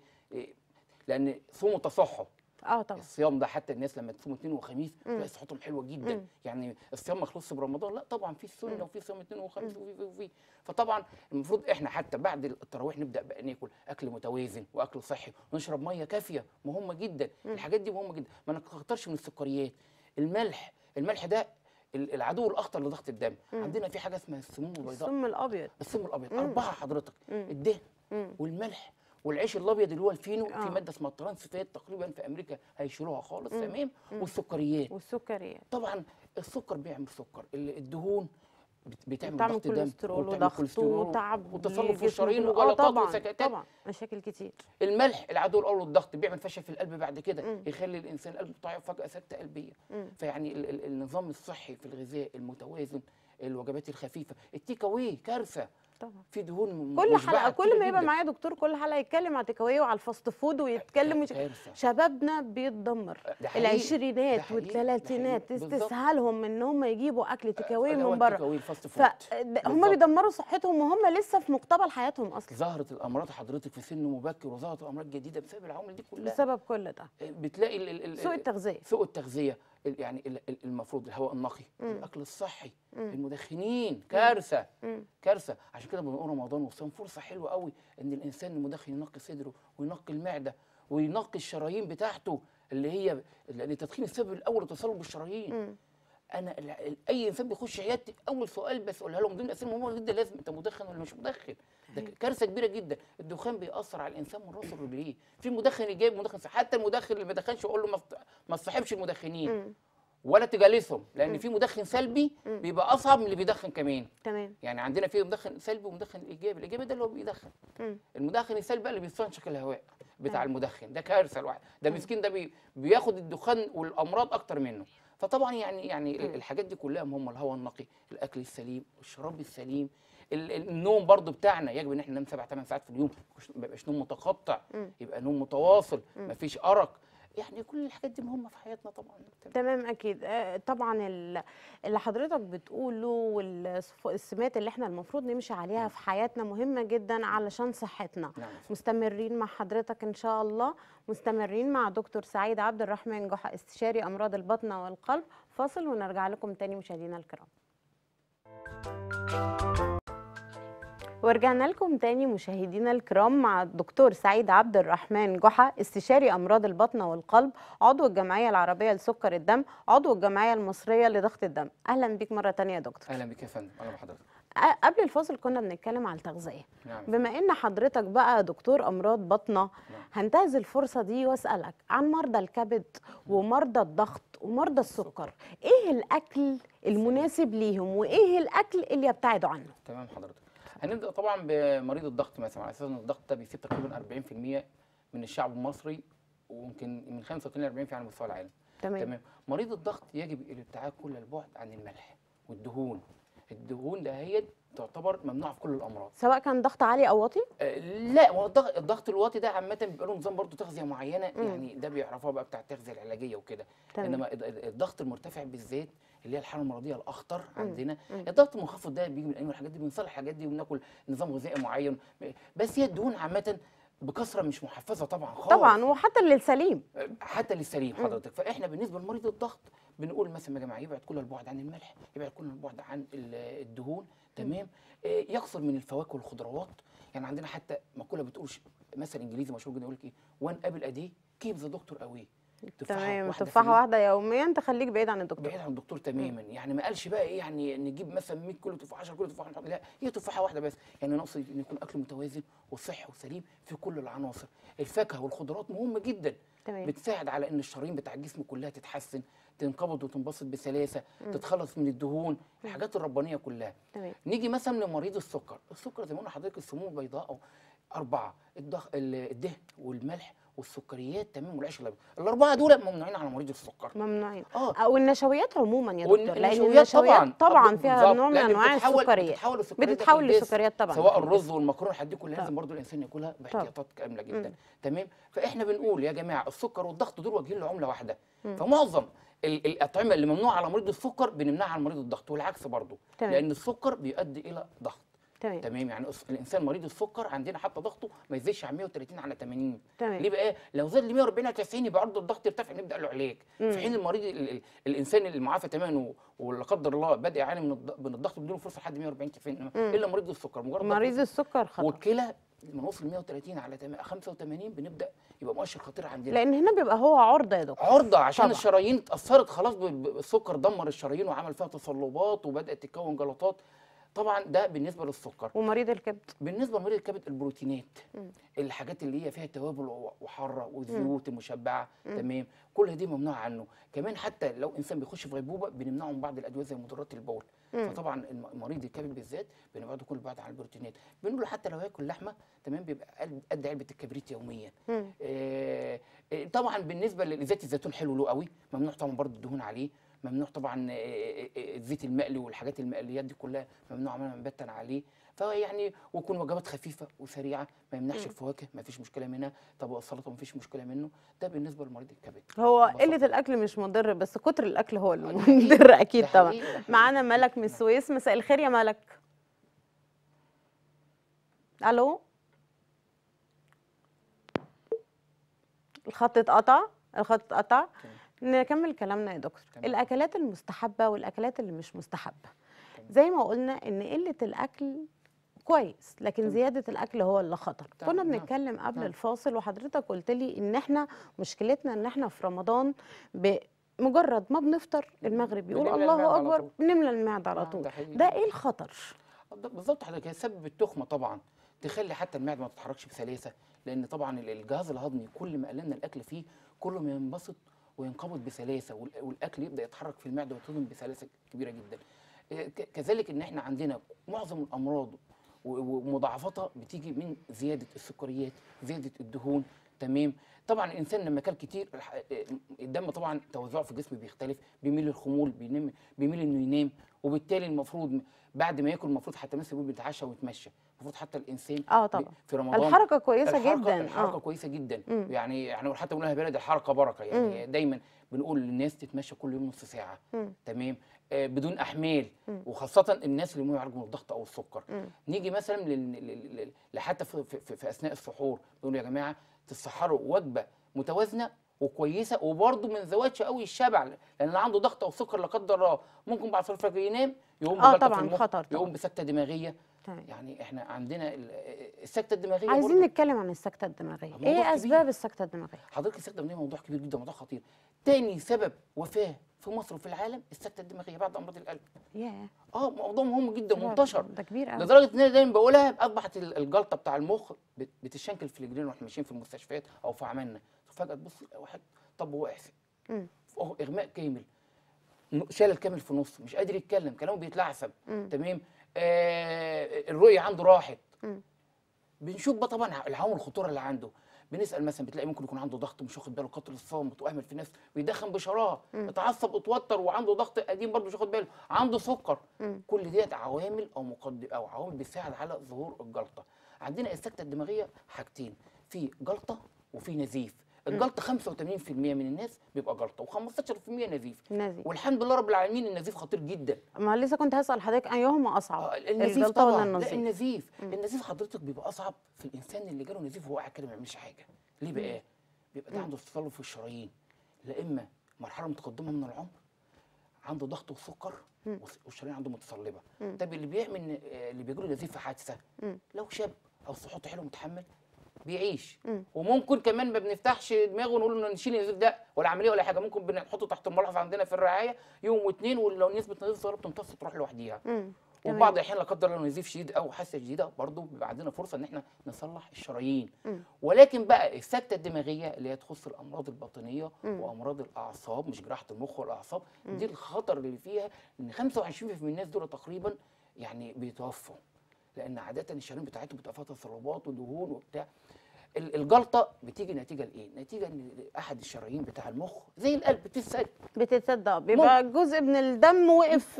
[SPEAKER 2] لان صوموا تصحوا.
[SPEAKER 1] طبعا
[SPEAKER 2] الصيام ده حتى الناس لما تصوم اثنين وخميس تلاقي صحتهم حلوه جدا. يعني الصيام ما خلصش برمضان، لا طبعا في السنه وفي صيام اثنين وخميس وفي فطبعا المفروض احنا حتى بعد التراويح نبدا بقى ناكل اكل متوازن واكل صحي ونشرب ميه كافيه. مهمه جدا. الحاجات دي مهمه جدا. ما نكترش من السكريات. الملح ده العدو الاخطر لضغط الدم. عندنا في حاجه اسمها السموم البيضاء. السم الابيض 4 حضرتك. الدهن والملح والعيش الابيض اللي هو الفينو. في ماده اسمها الترانسفات تقريبا في امريكا هيشيلوها خالص. تمام. والسكريات طبعا السكر بيعمل سكر. الدهون بتعمل ضغط دم
[SPEAKER 1] وضغط وتعب
[SPEAKER 2] وتصلب في الشرايين وجلطات وسكتات.
[SPEAKER 1] طبعا مشاكل كتير.
[SPEAKER 2] الملح العدو الاول للضغط، بيعمل فشل في القلب بعد كده. يخلي الانسان القلب بتاعه فجاه سكته قلبيه. فيعني النظام الصحي في الغذاء المتوازن، الوجبات الخفيفه، التيك اواي كارثه.
[SPEAKER 1] طبعا
[SPEAKER 2] في دهون
[SPEAKER 1] كل
[SPEAKER 2] مشبعة
[SPEAKER 1] حلقه كل
[SPEAKER 2] كتيرة
[SPEAKER 1] ما يبقى
[SPEAKER 2] جداً.
[SPEAKER 1] معايا دكتور كل حلقه يتكلم على تيك أواي وعلى الفاست فود ويتكلم
[SPEAKER 2] كارثة.
[SPEAKER 1] شبابنا بيتدمر.
[SPEAKER 2] ده حقيقي. ده
[SPEAKER 1] العشرينات
[SPEAKER 2] حقيقي. ده
[SPEAKER 1] والثلاثينات
[SPEAKER 2] حقيقي. بالظبط.
[SPEAKER 1] تستسهلهم ان هم يجيبوا اكل تيك أواي
[SPEAKER 2] اللي هو
[SPEAKER 1] من بره،
[SPEAKER 2] التيك أواي الفاست فود.
[SPEAKER 1] فهم
[SPEAKER 2] بالظبط.
[SPEAKER 1] بيدمروا صحتهم وهم لسه في مقتبل حياتهم اصلا
[SPEAKER 2] ظهرت الامراض حضرتك في سن مبكر، وظهرت امراض جديده بسبب العوامل دي كلها.
[SPEAKER 1] بسبب كل ده.
[SPEAKER 2] بتلاقي
[SPEAKER 1] سوء التغذيه.
[SPEAKER 2] سوء التغذيه، يعني المفروض الهواء النقي، الاكل الصحي، المدخنين كارثه. كارثه. عشان كده بنقول رمضان والصيام فرصه حلوه قوي ان الانسان المدخن ينقي صدره وينقي المعده وينقي الشرايين بتاعته، اللي هي لان التدخين السبب الاول التصلب بالشرايين. انا اي انسان بيخش عيادتي اول سؤال بسالها لهم ضمن اسئله مهمه جدا، لازم انت مدخن ولا مش مدخن؟ ده كارثه كبيره جدا. الدخان بيأثر على الانسان من راسه لرجليه. في مدخن ايجابي مدخن سلبي، حتى المدخن اللي ما دخنش اقول له ما تصاحبش المدخنين ولا تجالسهم، لان في مدخن سلبي بيبقى اصعب من اللي بيدخن كمان.
[SPEAKER 1] تمام.
[SPEAKER 2] يعني عندنا في مدخن سلبي ومدخن ايجابي. الايجابي ده اللي هو بيدخن. المدخن السلبي بقى اللي بيستنشق الهواء بتاع المدخن، ده كارثه الواحد. ده مسكين ده بياخد الدخان والامراض اكتر منه. فطبعا يعني الحاجات دي كلها مهمه، الهواء النقي، الاكل السليم، الشراب السليم، النوم برضو بتاعنا يجب ان احنا ننام 7 8 ساعات في اليوم، ما يبقاش نوم متقطع، يبقى نوم متواصل، ما فيش ارق. يعني كل الحاجات دي مهمه في حياتنا طبعا.
[SPEAKER 1] تمام اكيد. طبعا اللي حضرتك بتقوله والسمات اللي احنا المفروض نمشي عليها في حياتنا مهمه جدا علشان صحتنا.
[SPEAKER 2] نعم.
[SPEAKER 1] مستمرين مع حضرتك ان شاء الله، مستمرين مع دكتور سعيد عبد الرحمن جحا، استشاري امراض البطن والقلب. فاصل ونرجع لكم تاني مشاهدينا الكرام. ورجعنا لكم تاني مشاهدينا الكرام مع الدكتور سعيد عبد الرحمن جحا، استشاري امراض البطن والقلب، عضو الجمعيه العربيه لسكر الدم، عضو الجمعيه المصريه لضغط الدم. اهلا بيك مره تانية يا دكتور.
[SPEAKER 2] اهلا بك يا فندم. اهلا بحضرتك.
[SPEAKER 1] قبل الفاصل كنا بنتكلم على التغذيه.
[SPEAKER 2] نعم.
[SPEAKER 1] بما ان حضرتك بقى دكتور امراض بطنه، هنتهز الفرصه دي واسالك عن مرضى الكبد ومرضى الضغط ومرضى السكر. ايه الاكل المناسب ليهم وايه الاكل اللي يبتعدوا عنه؟
[SPEAKER 2] تمام حضرتك. هنبدا طبعا بمريض الضغط مثلا، على اساس ان الضغط ده بيصيب تقريبا 40% من الشعب المصري، ويمكن من 35 ل 40% على مستوى العالم.
[SPEAKER 1] تمام.
[SPEAKER 2] مريض الضغط يجب الابتعاد كل البعد عن الملح والدهون. الدهون ده هي تعتبر ممنوعه في كل الامراض،
[SPEAKER 1] سواء كان ضغط عالي او واطي.
[SPEAKER 2] لا، هو الضغط الواطي ده عامه بيبقى له نظام برضه تغذيه معينه، يعني ده بيعرفوها بقى بتاع التغذيه العلاجيه وكده. انما الضغط المرتفع بالذات اللي هي الحاله المرضيه الاخطر عندنا، الضغط المنخفض ده بيجي من الانواع الحاجات دي، بنصلح الحاجات دي وبناكل نظام غذائي معين. بس هي الدهون عامه بكثره مش محفزه طبعا خالص.
[SPEAKER 1] طبعا، وحتى للسليم.
[SPEAKER 2] حتى للسليم حضرتك. فاحنا بالنسبه لمريض الضغط بنقول مثلا يا جماعه يبعد كل البعد عن الملح، يبعد كل البعد عن الدهون. تمام. يكثر من الفواكه والخضروات. يعني عندنا حتى مقوله بتقول مثلا انجليزي مشهور جدا يقول لك ايه، وان ابل ادي كيب ذا دكتور اوي.
[SPEAKER 1] تمام. تفاحه واحده يوميا تخليك بعيد عن الدكتور.
[SPEAKER 2] بعيد عن الدكتور تماما. يعني ما قالش بقى ايه يعني نجيب مثلا 100 كيلو تفاحه 10 كيلو تفاحه، لا، هي تفاحه واحده بس. يعني نقصد ان يكون اكل متوازن وصحي وسليم في كل العناصر. الفاكهه والخضروات مهمه جدا.
[SPEAKER 1] تمام.
[SPEAKER 2] بتساعد على ان الشرايين بتاع الجسم كلها تتحسن، تنقبض وتنبسط بسلاسه، تتخلص من الدهون، الحاجات الربانيه كلها.
[SPEAKER 1] تمام.
[SPEAKER 2] نيجي مثلا لمريض السكر. السكر زي ما قلنا لحضرتك السموم البيضاء 4، الدهن والملح والسكريات، تمام، والعيش الابيض. الاربعه دول ممنوعين على مريض السكر.
[SPEAKER 1] ممنوعين. والنشويات عموما يا دكتور، لان
[SPEAKER 2] النشويات
[SPEAKER 1] طبعا فيها نوع من انواع
[SPEAKER 2] السكريات.
[SPEAKER 1] بتتحول لسكريات طبعا،
[SPEAKER 2] سواء الرز والمكرونه، الحاجات دي كلها لازم برضه الانسان ياكلها باحتياطات كامله جدا. تمام. فاحنا بنقول يا جماعه السكر والضغط دول واجهين لعمله واحده. فمعظم الاطعمه اللي ممنوعه على مريض السكر بنمنعها على مريض الضغط، والعكس برضه، لان السكر بيؤدي الى ضغط. تمام. يعني الانسان مريض السكر عندنا حتى ضغطه ما يزيدش عن 130 على 80. ليه بقى؟ لو زاد ل 140 على 90 يبقى عرض الضغط يرتفع، نبدا له علاج. في حين المريض الانسان المعافى تماما ولا قدر الله بدا يعاني من الضغط بدون فرصه لحد 140 90، الا مريض السكر. مجرد
[SPEAKER 1] مريض السكر خطر.
[SPEAKER 2] والكلى لما نوصل 130 على 85 بنبدا يبقى مؤشر خطير عندنا،
[SPEAKER 1] لان هنا بيبقى هو عرضه يا دكتور.
[SPEAKER 2] عرضه عشان طبعا الشرايين اتاثرت خلاص بالسكر، دمر الشرايين وعمل فيها تصلبات وبدات تتكون جلطات. طبعا ده بالنسبه للسكر.
[SPEAKER 1] ومريض الكبد،
[SPEAKER 2] بالنسبه لمريض الكبد البروتينات، الحاجات اللي هي فيها توابل وحاره والزيوت المشبعه، تمام، كل دي ممنوع عنه. كمان حتى لو انسان بيخش في غيبوبه بنمنعه من بعض الادويه زي مضرات البول. فطبعا مريض الكبد بالذات بنبعده كل بعد عن البروتينات. بنقول له حتى لو ياكل لحمه تمام بيبقى قد علبه الكبريت يوميا. طبعا بالنسبه لزيت الزيتون حلو له قوي، ممنوع طبعا برضه الدهون عليه، ممنوع طبعا الزيت المقلي والحاجات المقليات دي كلها ممنوع منها بتا عليه. فيعني ويكون وجبات خفيفه وسريعه، ما يمنعش الفواكه، ما فيش مشكله منها، طبق السلطه ما فيش مشكله منه. ده بالنسبه لمريض الكبد.
[SPEAKER 1] هو
[SPEAKER 2] ببساطة.
[SPEAKER 1] قله الاكل مش مضر، بس كتر الاكل هو اللي
[SPEAKER 2] ده حقيقي،
[SPEAKER 1] مضر اكيد
[SPEAKER 2] ده
[SPEAKER 1] طبعا.
[SPEAKER 2] حقيقي، ده حقيقي.
[SPEAKER 1] معانا ملك من السويس. مساء الخير يا ملك. الو، الخط اتقطع. نكمل كلامنا يا دكتور.
[SPEAKER 2] تمام.
[SPEAKER 1] الاكلات المستحبه والاكلات اللي مش مستحبه،
[SPEAKER 2] تمام.
[SPEAKER 1] زي ما قلنا ان قله الاكل كويس، لكن
[SPEAKER 2] تمام.
[SPEAKER 1] زياده الاكل هو اللي خطر.
[SPEAKER 2] تمام.
[SPEAKER 1] كنا
[SPEAKER 2] نعم.
[SPEAKER 1] بنتكلم قبل
[SPEAKER 2] نعم.
[SPEAKER 1] الفاصل وحضرتك قلت لي ان احنا مشكلتنا ان احنا في رمضان بمجرد ما بنفطر المغرب يقول
[SPEAKER 2] بنملى
[SPEAKER 1] الله
[SPEAKER 2] المعدة على
[SPEAKER 1] اكبر،
[SPEAKER 2] طول.
[SPEAKER 1] بنملى المعده على
[SPEAKER 2] نعم،
[SPEAKER 1] طول.
[SPEAKER 2] ده حقيقي.
[SPEAKER 1] ده ايه الخطر؟
[SPEAKER 2] بالظبط حضرتك، هي سبب التخمه طبعا، تخلي حتى المعده ما تتحركش بسلاسه، لان طبعا الجهاز الهضمي كل ما قللنا الاكل فيه كل ما ينبسط وينقبض بسلاسه، والاكل يبدا يتحرك في المعده ويتهضم بسلاسه كبيره جدا. كذلك ان احنا عندنا معظم الامراض ومضاعفتها بتيجي من زياده السكريات، زياده الدهون. تمام. طبعا الانسان لما كل كتير الدم طبعا توزيعه في الجسم بيختلف، بيميل للخمول، بيميل انه ينام، وبالتالي المفروض بعد ما ياكل المفروض حتى مثلا يقول بيتعشى ويتمشى. المفروض حتى الانسان
[SPEAKER 1] طبعا
[SPEAKER 2] في رمضان
[SPEAKER 1] الحركه كويسه جدا.
[SPEAKER 2] الحركه كويسه جدا. يعني احنا حتى بنقولها بلد الحركه بركه، يعني دايما بنقول للناس تتمشى كل يوم نص ساعه. تمام. بدون احمال، وخاصه الناس اللي يعالجوا من الضغط او السكر. نيجي مثلا حتى في اثناء السحور بيقولوا يا جماعه تسحروا وجبه متوازنه وكويسه، وبرده ما نزودش قوي الشبع، لان اللي عنده ضغط او سكر لا قدر الله ممكن بعد صلاه الفجر ينام، يقوم بجلطه في
[SPEAKER 1] طبعا
[SPEAKER 2] المخ،
[SPEAKER 1] خطر
[SPEAKER 2] يقوم بسكته دماغيه.
[SPEAKER 1] تمام.
[SPEAKER 2] يعني احنا عندنا السكته الدماغيه
[SPEAKER 1] عايزين
[SPEAKER 2] برضه
[SPEAKER 1] نتكلم عن السكته الدماغيه.
[SPEAKER 2] موضوع
[SPEAKER 1] ايه
[SPEAKER 2] كبير.
[SPEAKER 1] اسباب السكته الدماغيه؟
[SPEAKER 2] حضرتك السكته الدماغيه موضوع كبير جدا، موضوع خطير. تاني سبب وفاه في مصر وفي العالم السكته الدماغيه بعد امراض القلب.
[SPEAKER 1] ياه،
[SPEAKER 2] موضوع مهم جدا منتشر،
[SPEAKER 1] ده كبير قوي،
[SPEAKER 2] لدرجه ان انا دايما بقولها اصبحت الجلطه بتاع المخ بتشنكل في رجلينا واحنا ماشيين في المستشفيات او في عملنا، فجاه تبص واحد طب هو احسن اغماء كامل، شلل كامل في نص، مش قادر يتكلم، كلامه بيتلعثم. تمام. الرؤيه عنده راحت. بنشوف بقى طبعا العوامل الخطوره اللي عنده، بنسال مثلا بتلاقي ممكن يكون عنده ضغط مش واخد باله، قطر الصامت واهمل في نفسه ويدخن بشراهه، اتعصب اتوتر وعنده ضغط قديم برضه مش واخد باله، عنده سكر. كل ديت عوامل او عوامل بتساعد على ظهور الجلطه. عندنا السكته الدماغيه حاجتين، في جلطه وفي نزيف. الجلطه 85% من الناس بيبقى جلطه و15% نزيف. والحمد لله رب العالمين النزيف خطير جدا.
[SPEAKER 1] ما لسه كنت هسال حضرتك ايهما اصعب؟
[SPEAKER 2] النزيف
[SPEAKER 1] الجلطه
[SPEAKER 2] طبعا.
[SPEAKER 1] ولا النزيف؟
[SPEAKER 2] لا النزيف حضرتك بيبقى اصعب في الانسان اللي جاله نزيف وهو قاعد كده ما بيعملش حاجه. ليه بقى؟ بيبقى ده عنده تصلب في الشرايين، لا اما مرحله متقدمه من العمر، عنده ضغط وسكر والشرايين عنده متصلبه. طب اللي بيجيله نزيف في حادثه لو شاب او صحته حلوه متحمل بيعيش. وممكن كمان ما بنفتحش دماغه ونقول له نشيل النزيف ده ولا عمليه ولا حاجه، ممكن بنحطه تحت الملاحظه عندنا في الرعايه يوم واثنين، ولو نسبه نزيف صغيره بتمتص تروح لوحديها. وبعض الاحيان لا قدر الله نزيف شديد او حاسه شديده برضه بيبقى عندنا فرصه ان احنا نصلح الشرايين. ولكن بقى السكته الدماغيه اللي هي تخص الامراض الباطنيه وامراض الاعصاب، مش جراحه المخ والاعصاب، دي الخطر اللي فيها ان 25% من الناس دول تقريبا يعني بيتوفوا، لان عاده الشرايين بتاعتهم بتبقى فيها تصلبات ودهون وبتاع. الجلطه بتيجي نتيجه لايه؟ نتيجه ان احد الشرايين بتاع المخ زي القلب
[SPEAKER 1] بتتسد، بيبقى جزء من الدم وقف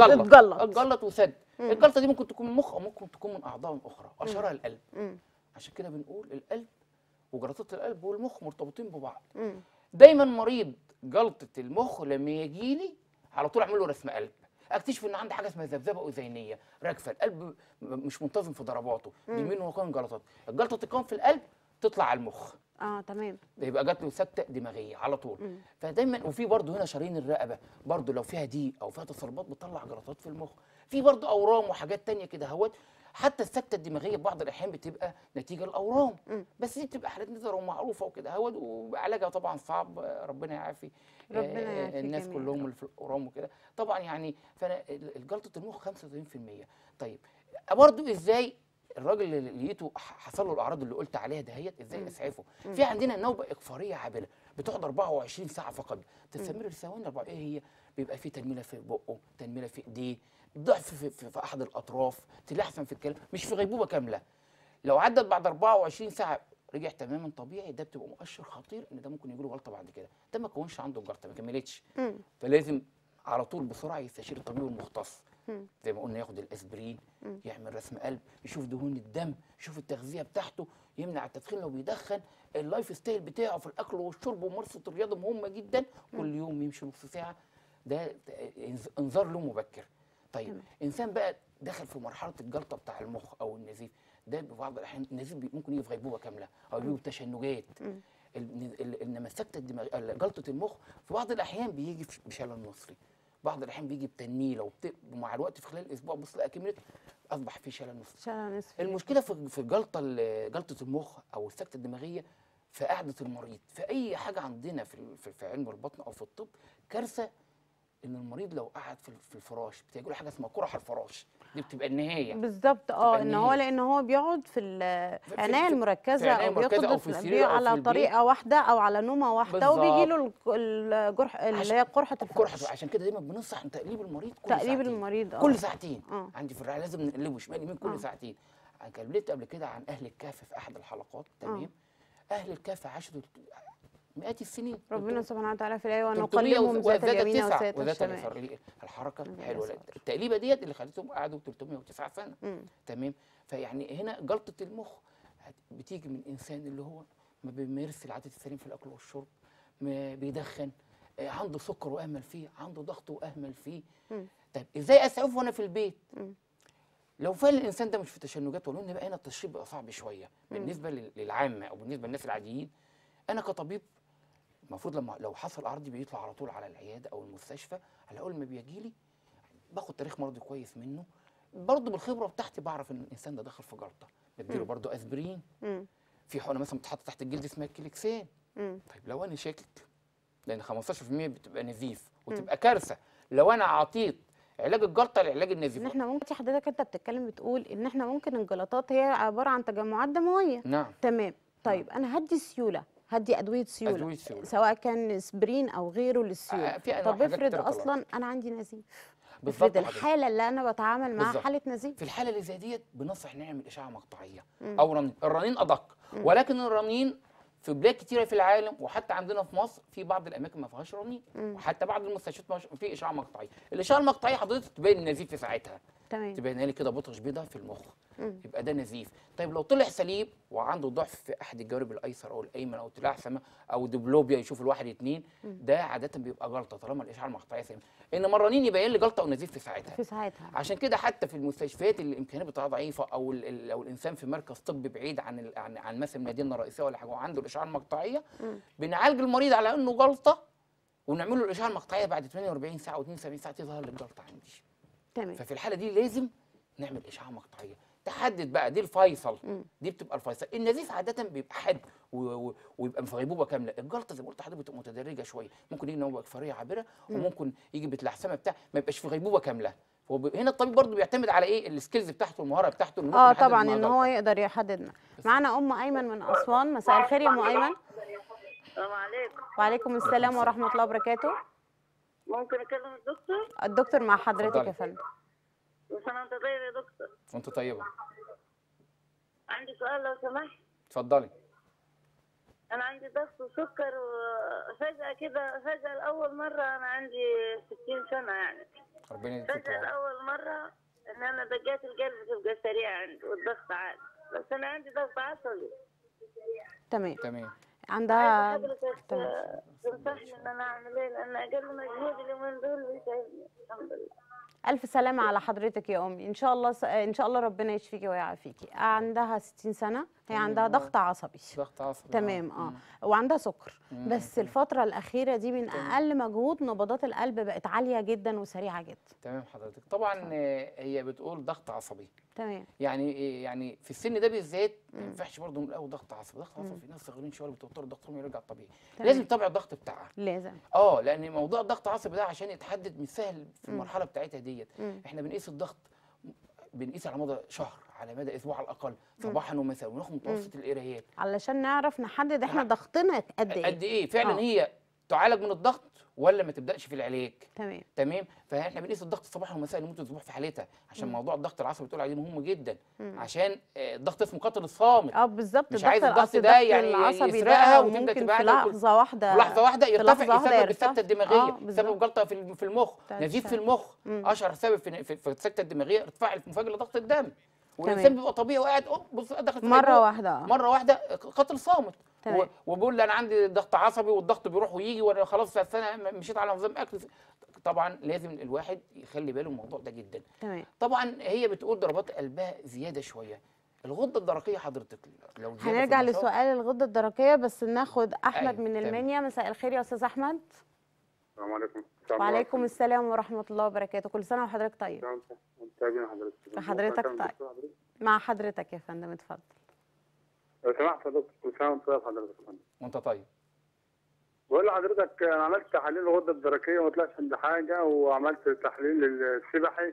[SPEAKER 2] اتجلط وسد. الجلطه دي ممكن تكون من المخ او ممكن تكون من اعضاء اخرى، اشهرها القلب. عشان كده بنقول القلب وجلطات القلب والمخ مرتبطين ببعض. دايما مريض جلطه المخ لما يجي لي على طول اعمل له رسم قلب، اكتشف ان عندي حاجه اسمها ذبذبه اذينيه راكفه، القلب مش منتظم في ضرباته، بيمين هو كان جلطات، الجلطه تتكون في القلب تطلع على المخ.
[SPEAKER 1] تمام.
[SPEAKER 2] يبقى جات له سكته دماغيه على طول. فدايما وفي برضه هنا شرايين الرقبه برضه لو فيها ضيق او فيها تصلبات بتطلع جلطات في المخ. في برضه اورام وحاجات ثانيه كده اهوت. حتى السكته الدماغيه بعض الاحيان بتبقى نتيجه الاورام، بس دي بتبقى حالات نظر ومعروفه وكده اهوت، وعلاجها طبعا صعب، ربنا يعافي الناس كلهم اللي في الاورام وكده طبعا. يعني فانا جلطه المخ 85%. طيب برضه ازاي الراجل اللي لقيته حصل له الاعراض اللي قلت عليها دهيت ازاي اسعفه؟ في عندنا نوبه اقفاريه عابره بتقعد 24 ساعه فقط، تستمر لثواني. ايه هي؟ بيبقى في تنميله في بقه، تنميله في ايديه، ضعف في احد الاطراف، تلحسن في الكلام، مش في غيبوبه كامله. لو عدت بعد 24 ساعه رجع تماما طبيعي، ده بتبقى مؤشر خطير ان ده ممكن يجي له جلطه بعد كده، ده ما كونش عنده جلطه ما كملتش. فلازم على طول بسرعه يستشير الطبيب المختص، زي ما قلنا ياخد الاسبرين، يعمل رسم قلب، يشوف دهون الدم، يشوف التغذيه بتاعته، يمنع التدخين لو بيدخن، اللايف ستايل بتاعه في الاكل والشرب وممارسه الرياضه مهمه جدا، كل يوم يمشي نص ساعه، ده انذار له مبكر. طيب انسان بقى دخل في مرحله الجلطه بتاع المخ او النزيف، ده ببعض الاحيان النزيف ممكن يجي في غيبوبه كامله او يجي بتشنجات. انما السكته الدماغ جلطه المخ في بعض الاحيان بيجي بشلل نصفي، بعض الاحيان بيجي بتنميله ومع الوقت في خلال الاسبوع بص لا كملت اصبح في شلل نصفي. المشكله في جلطه المخ او السكته الدماغيه في قعده المريض، في اي حاجه عندنا في علم البطن او في الطب كارثه، ان المريض لو قعد في الفراش بتجي له حاجه اسمها قرح الفراش، دي بتبقى النهايه
[SPEAKER 1] بالظبط. ان هو لان هو بيقعد في العنايه المركزه او بياخد على طريقه واحده او على نومه واحده وبيجي له الجرح اللي هي قرحه الفراش.
[SPEAKER 2] عشان كده دايما بننصح تقليب المريض كل ساعتين. عندي في الرعايه لازم نقلبه شمال يمين كل ساعتين. انا اتكلمت قبل كده عن اهل الكهف في احد الحلقات. تمام. اهل الكهف عاشوا مئات السنين،
[SPEAKER 1] ربنا سبحانه وتعالى في الايه ونقلبهم ذات اليمين وذات الشمال.
[SPEAKER 2] الحركه حلوه، التقليبه ديت اللي خلتهم قعدوا 309 سنه. تمام. فيعني هنا جلطه المخ بتيجي من انسان اللي هو ما بيمارس العادات السليمه في الاكل والشرب، ما بيدخن، عنده سكر واهمل فيه، عنده ضغط واهمل فيه. طيب ازاي اسعفه وانا في البيت؟ لو فعلا الانسان ده مش في تشنجات، ولو ان بقى هنا التشريب بقى صعب شويه بالنسبه للعامه او بالنسبه للناس العاديين، انا كطبيب المفروض لو حصل عرضي بيطلع على طول على العياده او المستشفى، على اول ما بيجي لي باخد تاريخ مرضي كويس منه، برضه بالخبره بتاعتي بعرف ان الانسان ده دخل في جلطه، بديله برضه اسبرين. في حقنه مثلا بتتحط تحت الجلد اسمها الكليكسين. طيب لو انا شاكك، لان 15% بتبقى نزيف وتبقى كارثه لو انا عطيت علاج الجلطه لعلاج النزيف.
[SPEAKER 1] ان احنا ممكن حضرتك انت بتتكلم بتقول ان احنا ممكن الجلطات هي عباره عن تجمعات دمويه.
[SPEAKER 2] نعم.
[SPEAKER 1] تمام. طيب انا هدي سيوله، هدي ادويه سيوله سواء كان اسبرين او غيره للسيوله. طب افرض اصلا انا عندي نزيف، افرض الحاله اللي انا بتعامل معاها حاله نزيف.
[SPEAKER 2] في الحاله اللي زي ديت بننصح نعمل اشعه مقطعيه او رنين. الرنين ادق، ولكن الرنين في بلاد كتيره في العالم وحتى عندنا في مصر في بعض الاماكن ما فيهاش رنين، وحتى بعض المستشفيات في اشعه مقطعيه. الاشعه المقطعيه حضرتك تبين النزيف في ساعتها.
[SPEAKER 1] تمام.
[SPEAKER 2] تبين لي كده بطرش بيضاء في المخ، يبقى ده نزيف. طيب لو طلع سليم وعنده ضعف في احد الجوانب الايسر او الايمن او تلعثمه او ديبلوبيا يشوف الواحد اتنين، ده عاده بيبقى جلطه طالما الاشعه المقطعيه سليمه. انما الرنين يبين لي جلطه او نزيف في ساعتها. عشان كده حتى في المستشفيات اللي الامكانيات بتاعها ضعيفه او لو الانسان في مركز طبي بعيد عن مثلا المدينه الرئيسيه ولا حاجه وعنده الاشعه المقطعيه، بنعالج المريض على انه جلطه ونعمل له الاشعه المقطعيه بعد 48 ساعه و72 ساعه تظهر الجلطه عندي.
[SPEAKER 1] تمام.
[SPEAKER 2] ففي الحاله دي لازم نعمل اشعه مقطعيه تحدد بقى دي الفيصل. دي بتبقى الفيصل. النزيف عاده بيبقى حاد ويبقى في غيبوبه كامله. الجلطه زي ما قلت لحضرتك بتبقى متدرجه شويه، ممكن يجي نوبه اكفاريه عابره وممكن يجي بتلعثمه بتاع ما يبقاش في غيبوبه كامله. هنا الطبيب برضه بيعتمد على ايه؟ السكيلز بتاعته، المهاره بتاعته.
[SPEAKER 1] طبعا ان هو يقدر يحددنا. معانا ام ايمن من اسوان. مساء الخير يا ام ايمن.
[SPEAKER 3] السلام عليكم.
[SPEAKER 1] وعليكم السلام ورحمه الله وبركاته.
[SPEAKER 3] ممكن اكلم الدكتور؟
[SPEAKER 1] الدكتور مع حضرتك يا فندم.
[SPEAKER 3] وسنة وانت طيب يا دكتور.
[SPEAKER 2] وانت طيبه.
[SPEAKER 3] عندي سؤال لو سمحت.
[SPEAKER 2] اتفضلي.
[SPEAKER 3] انا عندي ضغط وسكر وفجأة كده، فجأة لأول مرة انا عندي 60 سنة يعني.
[SPEAKER 2] ربنا يديك
[SPEAKER 3] فجأة لأول مرة ان انا دقات القلب تبقى سريعة عندي والضغط عالي، بس انا عندي ضغط عصبي.
[SPEAKER 1] تمام. عندها
[SPEAKER 3] تنصحني ان انا اعمل ايه؟ لان اقل مجهود اليومين دول بيتعبني. الحمد لله.
[SPEAKER 1] الف سلامه على حضرتك يا امي. ان شاء الله ربنا يشفيكي ويعافيكي. عندها 60 سنه، هي عندها ضغط عصبي. تمام. وعندها سكر. بس الفتره الاخيره دي من اقل مجهود نبضات القلب بقت عاليه جدا وسريعه جدا.
[SPEAKER 2] تمام حضرتك. طبعا هي بتقول ضغط عصبي.
[SPEAKER 1] تمام.
[SPEAKER 2] يعني في السن ده بالذات ما ينفعش برضه نقول قوي ضغط عصبي. ضغط عصبي في ناس صغيرين شويه بتوتر ضغطهم يرجع طبيعي. لازم تتابع الضغط بتاعها.
[SPEAKER 1] لازم.
[SPEAKER 2] لان موضوع الضغط العصبي ده عشان يتحدد مش سهل في المرحله بتاعتها ديت. احنا بنقيس الضغط، بنقيس على مدى شهر، على مدى اسبوع على الاقل، صباحا ومساء، وناخد متوسط القرايات
[SPEAKER 1] علشان نعرف نحدد احنا ضغطنا قد ايه.
[SPEAKER 2] فعلا هي تعالج من الضغط ولا ما تبداش في العلاج.
[SPEAKER 1] تمام.
[SPEAKER 2] فاحنا بنقيس الضغط الصباحي والمساء لمده اسبوع في حالتها، عشان موضوع الضغط العصبي بتقول عليه مهم جدا. عشان الضغط اسمه قاتل الصامت.
[SPEAKER 1] بالظبط.
[SPEAKER 2] مش عايز الضغط ده يعني يسرقها وتبدا تبقى
[SPEAKER 1] في لحظه واحده،
[SPEAKER 2] في لحظه واحده يرتفع، يسبب السكته الدماغيه،
[SPEAKER 1] يسبب
[SPEAKER 2] جلطه في المخ، نزيف في المخ. اشهر سبب في السكته الدماغيه ارتفاع المفاجئ لضغط الدم. والانسان بيبقى طبيعي وقاعد بص داخل في
[SPEAKER 1] مره واحده
[SPEAKER 2] قاتل صامت. وبيقول لي انا عندي ضغط عصبي والضغط بيروح ويجي وانا خلاص انا مشيت على نظام اكل. طبعا لازم الواحد يخلي باله من الموضوع ده جدا. طبعا هي بتقول ضربات قلبها زياده شويه. الغده الدرقيه حضرتك لو
[SPEAKER 1] هنرجع لسؤال الغده الدرقيه، بس ناخد احمد من المنيا. مساء الخير يا استاذ احمد.
[SPEAKER 4] السلام عليكم.
[SPEAKER 1] وعليكم السلام ورحمه الله وبركاته. كل سنه وحضرتك طيب.
[SPEAKER 4] طيبين
[SPEAKER 1] حضرتك طيب. مع حضرتك يا فندم، اتفضل.
[SPEAKER 4] لو سمحت يا دكتور، كل سنه وانت طيب حضرتك.
[SPEAKER 2] وانت طيب.
[SPEAKER 4] بقول لحضرتك انا عملت تحاليل الغده الدرقيه وما طلعش عندي حاجه، وعملت تحليل السبحي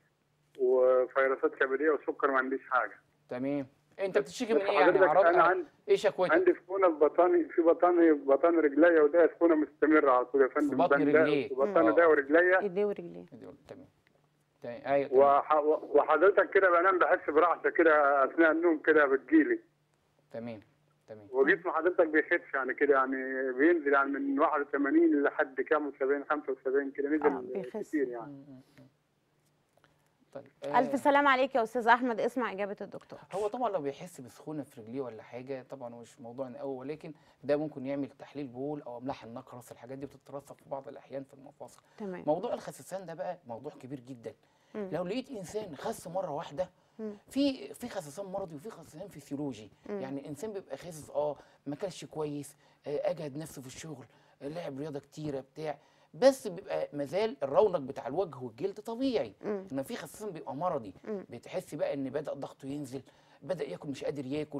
[SPEAKER 4] وفيروسات كبديه وسكر ما عنديش حاجه.
[SPEAKER 2] تمام. انت بتشتكي من ايه يعني؟
[SPEAKER 4] انا
[SPEAKER 2] ايه شكوتك؟
[SPEAKER 4] عندي سخونه في بطاني، بطن رجليا، وده سخونه مستمره على طول يا فندم.
[SPEAKER 2] بطن رجليه.
[SPEAKER 4] بطن ده ورجليا.
[SPEAKER 1] ايديه ورجليه.
[SPEAKER 2] تمام. ايوه.
[SPEAKER 4] وحضرتك كده بنام بحس براحه كده اثناء النوم كده بتجيلي.
[SPEAKER 2] تمام.
[SPEAKER 4] وجسم حضرتك بيخدش يعني كده، يعني بينزل يعني من 81 لحد كام 70 75 كده، نزل كتير يعني.
[SPEAKER 2] طيب.
[SPEAKER 1] الف سلام عليك يا استاذ احمد، اسمع اجابه الدكتور.
[SPEAKER 2] هو طبعا لو بيحس بسخونه في رجليه ولا حاجه، طبعا مش موضوعنا قوي، ولكن ده ممكن يعمل تحليل بول او املاح النقرس. الحاجات دي بتترسب في بعض الاحيان في المفاصل.
[SPEAKER 1] تمام.
[SPEAKER 2] موضوع الخسسان ده بقى موضوع كبير جدا. لو لقيت انسان خس مره واحده، في خسسان مرضي وفي خسسان فسيولوجي. يعني الانسان بيبقى خاسس ما كلش كويس، اجهد نفسه في الشغل، لعب رياضه كتيره بتاع، بس بيبقى مازال الرونق بتاع الوجه والجلد طبيعي. انما في خسسان بيبقى مرضي، بتحس بقى ان بدا ضغطه ينزل، بدا ياكل مش قادر ياكل.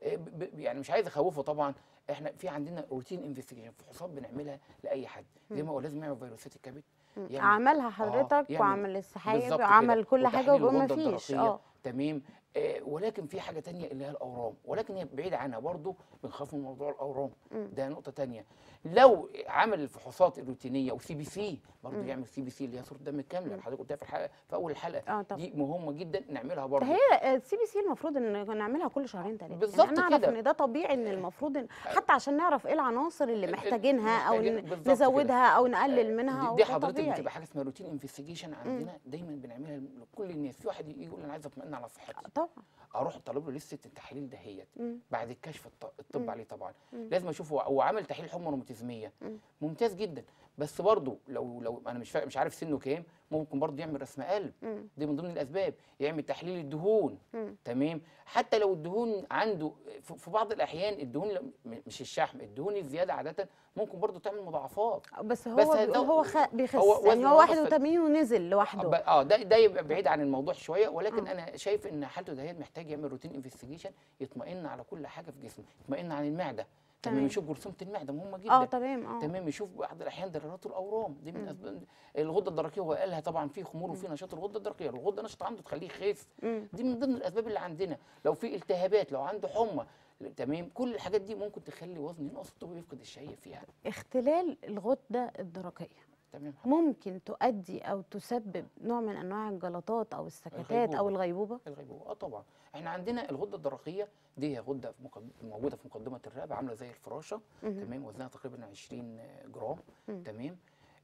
[SPEAKER 2] يعني مش عايز اخوفه طبعا. احنا في عندنا روتين انفستيجيشن، فحوصات بنعملها لاي حد، زي ما هو لازم يعمل فيروسات الكبد.
[SPEAKER 1] عملها حضرتك وعمل السحايب وعمل كل حاجه وبقول ما فيش.
[SPEAKER 2] تمام. ولكن في حاجه تانية اللي هي الاورام، ولكن هي بعيده عنها برضو، بنخاف من موضوع الاورام. ده نقطه تانية. لو عمل الفحوصات الروتينيه وسي بي سي برضو، يعمل سي بي سي اللي هي صوره الدم الكامله، حضرتك قلتها في الحلقه في اول الحلقه. دي مهمه جدا نعملها برضو.
[SPEAKER 1] هي السي بي سي المفروض ان نعملها كل شهرين 3
[SPEAKER 2] بالظبط
[SPEAKER 1] يعني. انا اعرف ان ده طبيعي، ان المفروض حتى عشان نعرف ايه العناصر اللي محتاجينها او نزودها او نقلل منها.
[SPEAKER 2] دي حضرتك بتبقى حاجه اسمها روتين انفستيجيشن عندنا، دايما بنعملها لكل الناس. في واحد يقول انا عايز اطمئن على صحتي،
[SPEAKER 1] طبعا
[SPEAKER 2] اروح طالب له لسته التحاليل دهيت بعد الكشف الطب عليه. طبعا لازم اشوف هو عامل تحليل حمى روماتيزميه، ممتاز جدا. بس برضه لو انا مش عارف سنه كام، ممكن برضه يعمل رسم قلب. دي من ضمن الاسباب. يعمل تحليل الدهون. تمام. حتى لو الدهون عنده في بعض الاحيان، الدهون مش الشحم، الدهون الزياده عاده ممكن برضه تعمل مضاعفات.
[SPEAKER 1] بس هو بيخس يعني، هو 81 ونزل لوحده.
[SPEAKER 2] ده يبقى بعيد عن الموضوع شويه، ولكن انا شايف ان حالته دهيت محتاج يعمل روتين انفستيجيشن، يطمئن على كل حاجه في جسمه، يطمئن عن المعده. تمام. يشوف جرثومه المعده مهمه جدا. تمام. يشوف بعض الاحيان درارات الاورام، دي من اسباب الغده الدرقيه. هو قالها طبعا في خمول وفي نشاط الغده الدرقيه، الغده نشط عنده تخليه خايف. دي من ضمن الاسباب اللي عندنا. لو في التهابات، لو عنده حمى، تمام، كل الحاجات دي ممكن تخلي وزنه ينقص، الطبيب يفقد الشهيه فيها.
[SPEAKER 1] اختلال الغده الدرقيه
[SPEAKER 2] تمام
[SPEAKER 1] ممكن تؤدي او تسبب نوع من انواع الجلطات او السكتات او الغيبوبه.
[SPEAKER 2] طبعا. احنا عندنا الغده الدرقيه دي هي غده موجوده في مقدمه الرقبه، عامله زي الفراشه. تمام. وزنها تقريبا 20 جرام. تمام.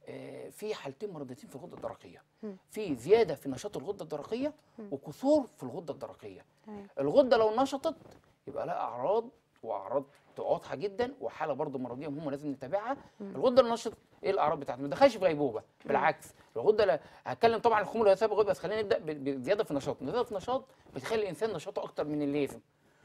[SPEAKER 2] في حالتين مرضيتين في الغده الدرقيه، في زياده في نشاط الغده الدرقيه وكسور في الغده الدرقيه. الغده لو نشطت يبقى لها اعراض واضحه جدا، وحاله برضه مرضيه مهمه لازم نتابعها. الغده اللي نشطت، ايه الاعراض بتاعتها؟ ما دخلش في غيبوبه، بالعكس. الغده هتكلم طبعا عن الخمول والسبب غيبوبه، بس خلينا نبدا بزياده في النشاط. الزياده في النشاط بتخلي الانسان نشاطه اكتر من اللازم،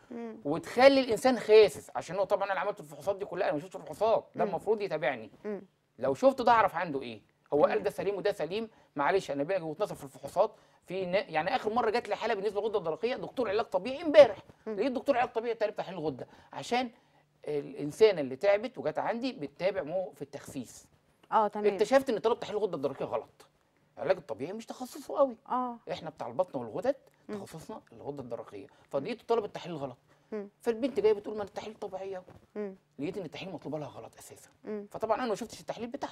[SPEAKER 2] وتخلي الانسان خاسس. عشان هو طبعا انا عملت الفحوصات دي كلها، انا ما شفتش الفحوصات، ده المفروض يتابعني. لو شفته ده اعرف عنده ايه. هو قال ده سليم وده سليم، معلش انا باجي واتنصف في الفحوصات. يعني اخر مره جات لي حاله بالنسبه للغده الدرقيه، دكتور علاج طبيعي امبارح، لقيت دكتور علاج طبيعي طالب تحليل الغده، عشان الانسانه اللي تعبت وجات عندي بتتابع في التخسيس.
[SPEAKER 1] تمام.
[SPEAKER 2] اكتشفت ان طلب تحليل الغده الدرقيه غلط. العلاج الطبيعي مش تخصصه قوي. احنا بتاع البطن والغدد تخصصنا الغده الدرقيه، فلقيت طلب التحليل غلط. فالبنت جايه بتقول ما التحليل طبيعي اهو. لقيت ان التحليل مطلوب لها غلط اساسا. فطبعا انا ما شفتش التحليل بتاعته،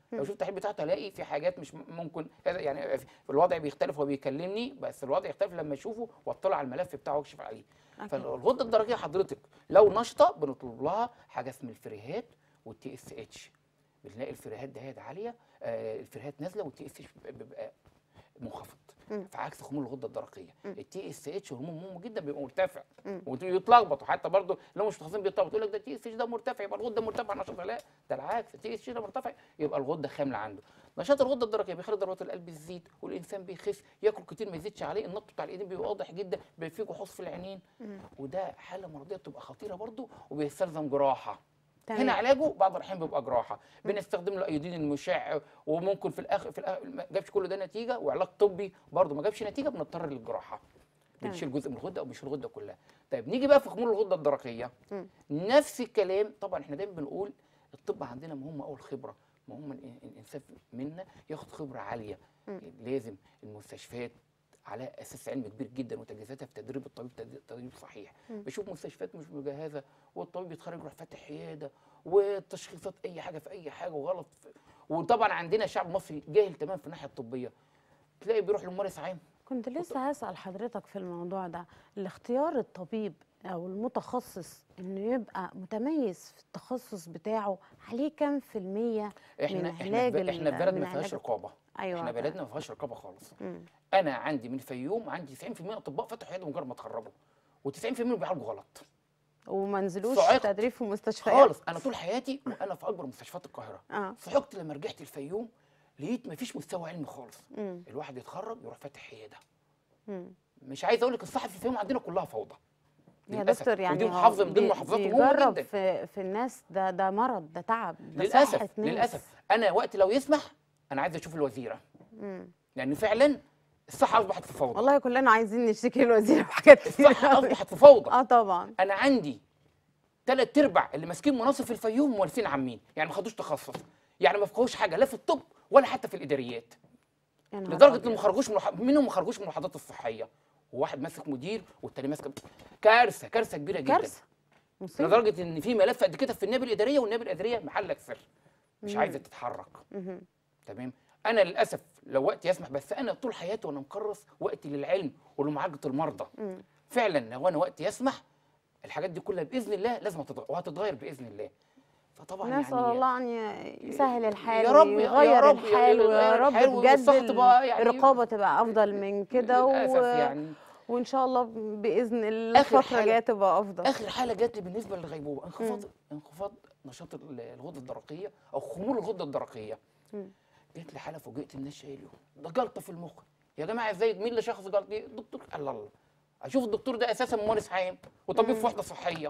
[SPEAKER 2] لو شفت التحليل بتاعته هلاقي في حاجات مش ممكن يعني الوضع بيختلف وهو بيكلمني، بس الوضع يختلف لما اشوفه واطلع على الملف بتاعه واكشف عليه. فالغده الدرقيه حضرتك لو نشطه بنطلب لها حاجه اسمها الفريهات والتي اس اتش. بنلاقي الفريهات دهيت عاليه، الفريهات نازله والتي اس اتش بيبقى منخفض. في عكس خمول الغده الدرقيه، التي اس اتش هرمون مهم جدا بيبقى مرتفع، ويتلخبطوا حتى برضه لو مش متخصصين بيتلخبطوا يقول لك ده التي اس اتش ده مرتفع يبقى الغده مرتفعه نشاطها. لا، ده العكس، التي اس اتش ده مرتفع يبقى الغده خامله عنده. نشاط الغده الدرقيه بيخلي ضربات القلب تزيد، والانسان بيخس، ياكل كتير ما يزيدش عليه، النبض بتاع الايدين بيبقى واضح جدا، بيبقى فيه جحوظ في العينين، وده حاله مرضيه بتبقى خطيره برضه وبيستلزم جراحه.
[SPEAKER 1] تمام.
[SPEAKER 2] هنا علاجه بعض الاحيان بيبقى جراحه، بنستخدم له الايودين المشع، وممكن في الاخر ما جابش كل ده نتيجه وعلاج طبي برضه ما جابش نتيجه بنضطر للجراحه. بنشيل جزء من الغده او بنشيل الغده كلها. طيب نيجي بقى في خمول الغده الدرقيه. نفس الكلام، طبعا احنا دايما بنقول الطب عندنا مهم قوي الخبره، مهم الانسان منا ياخد خبره عاليه. لازم المستشفيات على اساس علم كبير جدا وتجهيزاتها في تدريب الطبيب تدريب صحيح. بشوف مستشفيات مش مجهزه والطبيب يتخرج يروح فاتح عياده والتشخيصات اي حاجه في اي حاجه وغلط وطبعا عندنا الشعب المصري جاهل تمام في الناحيه الطبيه، تلاقي بيروح لممارس عام.
[SPEAKER 1] كنت لسه هسأل حضرتك في الموضوع ده، الاختيار الطبيب او المتخصص انه يبقى متميز في التخصص بتاعه عليه كام في المية من علاج
[SPEAKER 2] احنا في بلد ما فيهاش رقابه.
[SPEAKER 1] ايوه
[SPEAKER 2] احنا بلدنا ما فيهاش رقابه خالص. انا عندي من الفيوم عندي 90% اطباء فتحوا عياده مجرد ما اتخرجوا، و90% منهم بيعالجوا غلط
[SPEAKER 1] وما نزلوش
[SPEAKER 2] صعقت
[SPEAKER 1] تدريب في مستشفيات
[SPEAKER 2] خالص. انا طول حياتي وانا في اكبر مستشفيات القاهره. صعقت لما رجعت الفيوم لقيت ما فيش مستوى علمي خالص. الواحد يتخرج يروح فاتح عياده. مش عايز اقول لك الصحه في الفيوم عندنا كلها فوضى
[SPEAKER 1] يا دكتور، يعني
[SPEAKER 2] ودي محافظه من ضمن محافظات
[SPEAKER 1] مهمه جدا في الناس. ده مرض، ده تعب، ده
[SPEAKER 2] للاسف للاسف. انا وقت لو يسمح انا عايز اشوف الوزيره، لان فعلا الصحه اصبحت في فوضى.
[SPEAKER 1] والله كلنا عايزين نشتكي الوزيره في حاجات كتير.
[SPEAKER 2] الصحه اصبحت في فوضى.
[SPEAKER 1] طبعا.
[SPEAKER 2] انا عندي 3/4 اللي ماسكين مناصب في الفيوم ممارسين عامين، يعني ما خدوش تخصص، يعني ما فقهوش حاجه لا في الطب ولا حتى في الاداريات، لدرجه انهم ما خرجوش منهم ما خرجوش من الوحدات الصحيه، وواحد ماسك مدير والتاني ماسك. كارثه كارثه كبيره جدا،
[SPEAKER 1] كارثه
[SPEAKER 2] لدرجه ان في ملف قد كده في النيابه الاداريه، والنيابه الاداريه محلك سر مش عايزه تتحرك. تمام. انا للاسف لو وقتي يسمح، بس انا طول حياتي وانا مكرس وقتي للعلم ولمعالجه المرضى. فعلا لو انا وقتي يسمح الحاجات دي كلها باذن الله لازم تتغير وهتتغير باذن الله. فطبعا
[SPEAKER 1] نسأل الله ان يسهل الحال
[SPEAKER 2] يا رب
[SPEAKER 1] ويغير الحال، ويا رب بجد
[SPEAKER 2] يعني
[SPEAKER 1] الرقابه تبقى افضل من كده
[SPEAKER 2] يعني
[SPEAKER 1] وان شاء الله باذن الله الفتره الجايه تبقى افضل.
[SPEAKER 2] اخر حاله جات لي بالنسبه للغيبوبه انخفاض نشاط الغده الدرقيه او خمول الغده الدرقيه. جات لي حاله فوجئت الناس شايله ده جلطه في المخ. يا جماعه ازاي مين اللي شخص جلطه دي؟ الدكتور. الله اشوف الدكتور ده اساسا ممارس عام وطبيب في وحده صحيه،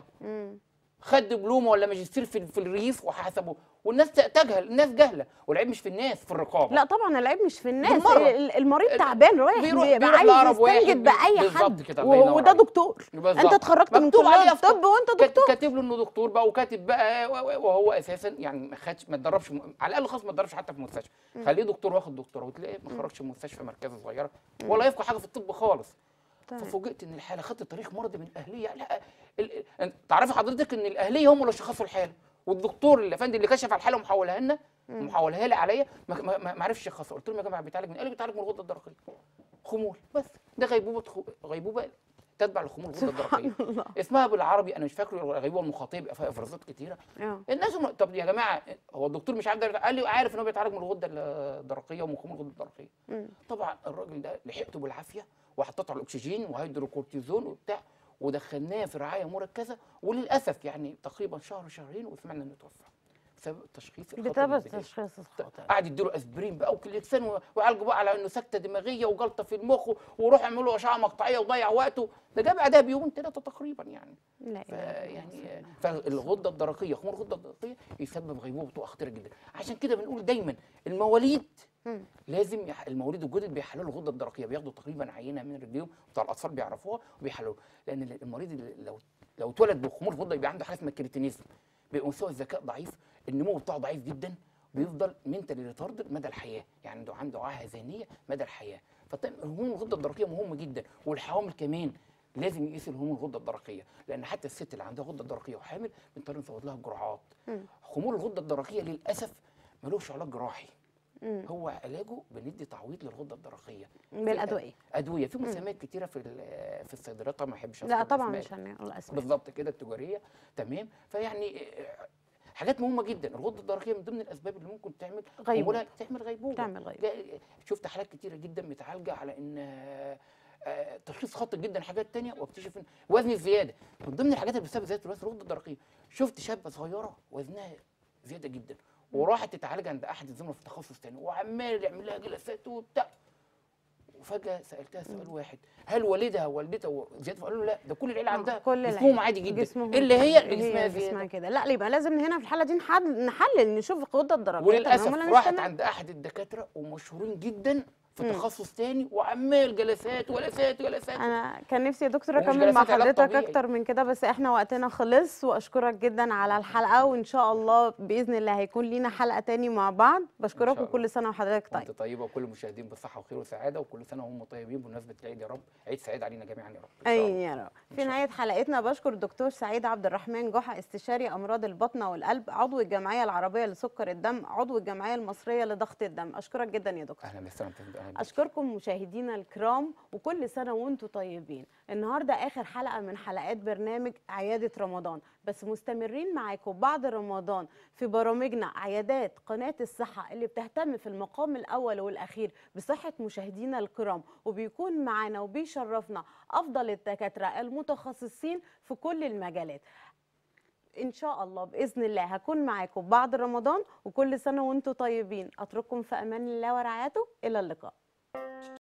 [SPEAKER 2] خد دبلومه ولا ماجستير في الريف وحسبه، والناس تجهل، الناس جهله، والعيب مش في الناس، في الرقابه.
[SPEAKER 1] لا طبعا العيب مش في الناس، المريض تعبان رايح بيبقى عايز يستنجد باي حد وده دكتور. انت اتخرجت من كليه الطب وانت دكتور،
[SPEAKER 2] كاتب له انه دكتور بقى، وكاتب بقى وهو اساسا يعني ما خدش، ما اتدربش على الاقل خالص، ما اتدربش حتى في مستشفى. خليه دكتور واخد دكتوراه وتلاقيه ما خرجش من مستشفى مركزه صغيره ولا يفقه حاجه في الطب خالص. ففوجئت ان الحاله خدت تاريخ مرضي من الاهليه. لا تعرفي حضرتك ان الاهليه هم اللي شخصوا الحاله، والدكتور الافندي اللي كشف على الحاله ومحولها لنا ومحولها لي عليا ما عرفش يشخصها. قلت لهم يا جماعه بيتعالج من؟ قال لي بيتعالج من الغده الدرقيه، خمول بس. ده غيبوبه تتبع لخمول الغده الدرقيه. اسمها بالعربي انا مش فاكره، الغيبوبه المخاطيه بيبقى فيها افرازات كتيره. الناس طب يا جماعه هو الدكتور مش عارف ده؟ قال لي عارف ان هو بيتعالج من الغده الدرقيه ومن خمول الغده الدرقيه. طبعا الراجل ده لحقته بالعافيه وحطيته على الاكسجين وهيدروكورتيزون وبتاع، ودخلناه في رعايه مركزه، وللاسف يعني تقريبا شهر شهرين وسمعنا انه توفى بسبب التشخيص الخاطئ.
[SPEAKER 1] بسبب التشخيص الخاطئ.
[SPEAKER 2] قعد يديله اسبرين بقى وكليكسان ويعالجوا بقى على انه سكته دماغيه وجلطه في المخ، وروح يعملوا له اشعه مقطعيه وضيع وقته. ده جاب بعدها بيومين 3 تقريبا يعني. يعني فالغده الدرقيه، خمول الغده الدرقيه يسبب غيبوبه خطيره جدا. عشان كده بنقول دايما المواليد لازم المواليد الجدد بيحللوا الغده الدرقيه، بياخدوا تقريبا عينه من رجليهم، بتاع الاطفال بيعرفوها وبيحللوها، لان المريض لو اتولد بخمول الغده يبقى عنده حاجه اسمها الكريتينيزم، بيبقى مستوى الذكاء ضعيف، النمو بتاعه ضعيف جدا، بيفضل منتالي ريتاردد مدى الحياه، يعني عنده عاهه ذهنيه مدى الحياه. فهرمون الغده الدرقيه مهم جدا، والحوامل كمان لازم يقيس هرمون الغده الدرقيه، لان حتى الست اللي عندها غده درقيه وحامل بنضطر نزود لها الجرعات. خمول الغده الدرقيه للاسف ملوش علاج جراحي. هو علاجه بندي تعويض للغده الدرقيه
[SPEAKER 1] بالادويه.
[SPEAKER 2] ادويه في مسميات كتيره في الصيدليات، طبعا ما احبش
[SPEAKER 1] لا
[SPEAKER 2] أذكر
[SPEAKER 1] طبعا
[SPEAKER 2] الأسماء.
[SPEAKER 1] مش هنقول اسماء.
[SPEAKER 2] بالظبط كده التجاريه. تمام. فيعني حاجات مهمه جدا. الغده الدرقيه من ضمن الاسباب اللي ممكن تعمل
[SPEAKER 1] غيبوبة.
[SPEAKER 2] تعمل غيبوبه. شفت حالات كتيره جدا متعالجه على ان تشخيص خاطئ جدا حاجات تانية، واكتشف ان وزن الزياده من ضمن الحاجات اللي بتسبب زياده الوزن الغده الدرقيه. شفت شابه صغيره وزنها زياده جدا وراحت تتعالج عند احد الزملاء في تخصص تاني وعمال يعمل لها جلسات وبتاع، وفجاه سالتها سؤال واحد: هل والدها ووالدتها زياده؟ فقالوا له لا، ده كل العيله عندها جسمهم عادي جدا الا هي اللي جسمها زياده
[SPEAKER 1] كده. لا يبقى لازم هنا في الحاله دي نحلل نشوف الغده الدرقيه.
[SPEAKER 2] وللاسف راحت عند احد الدكاتره ومشهورين جدا في تخصص تاني وعمال جلسات وجلسات وجلسات.
[SPEAKER 1] انا كان نفسي يا دكتور اكمل مع حضرتك اكتر من كده، بس احنا وقتنا خلص. واشكرك جدا على الحلقه، وان شاء الله باذن الله هيكون لينا حلقه تاني مع بعض. بشكرك وكل سنه وحضرتك طيب.
[SPEAKER 2] وانت طيبه وكل المشاهدين بصحه وخير وسعاده، وكل سنه وهم طيبين بمناسبه العيد يا رب. عيد سعيد علينا جميعا يا رب.
[SPEAKER 1] امين يا رب. في نهايه حلقتنا بشكر الدكتور سعيد عبد الرحمن جحا، استشاري امراض البطنه والقلب، عضو الجمعيه العربيه لسكر الدم، عضو الجمعيه المصريه لضغط الدم. اشكرك جدا يا دكتور.
[SPEAKER 2] اهلا وسهلا.
[SPEAKER 1] اشكركم مشاهدينا الكرام، وكل سنه وانتم طيبين. النهارده اخر حلقه من حلقات برنامج عياده رمضان، بس مستمرين معاكم بعد رمضان في برامجنا عيادات قناه الصحه اللي بتهتم في المقام الاول والاخير بصحه مشاهدينا الكرام، وبيكون معانا وبيشرفنا افضل الدكاتره المتخصصين في كل المجالات. ان شاء الله باذن الله هكون معاكم بعد رمضان، وكل سنه وانتم طيبين. اترككم في امان الله ورعايته. الى اللقاء.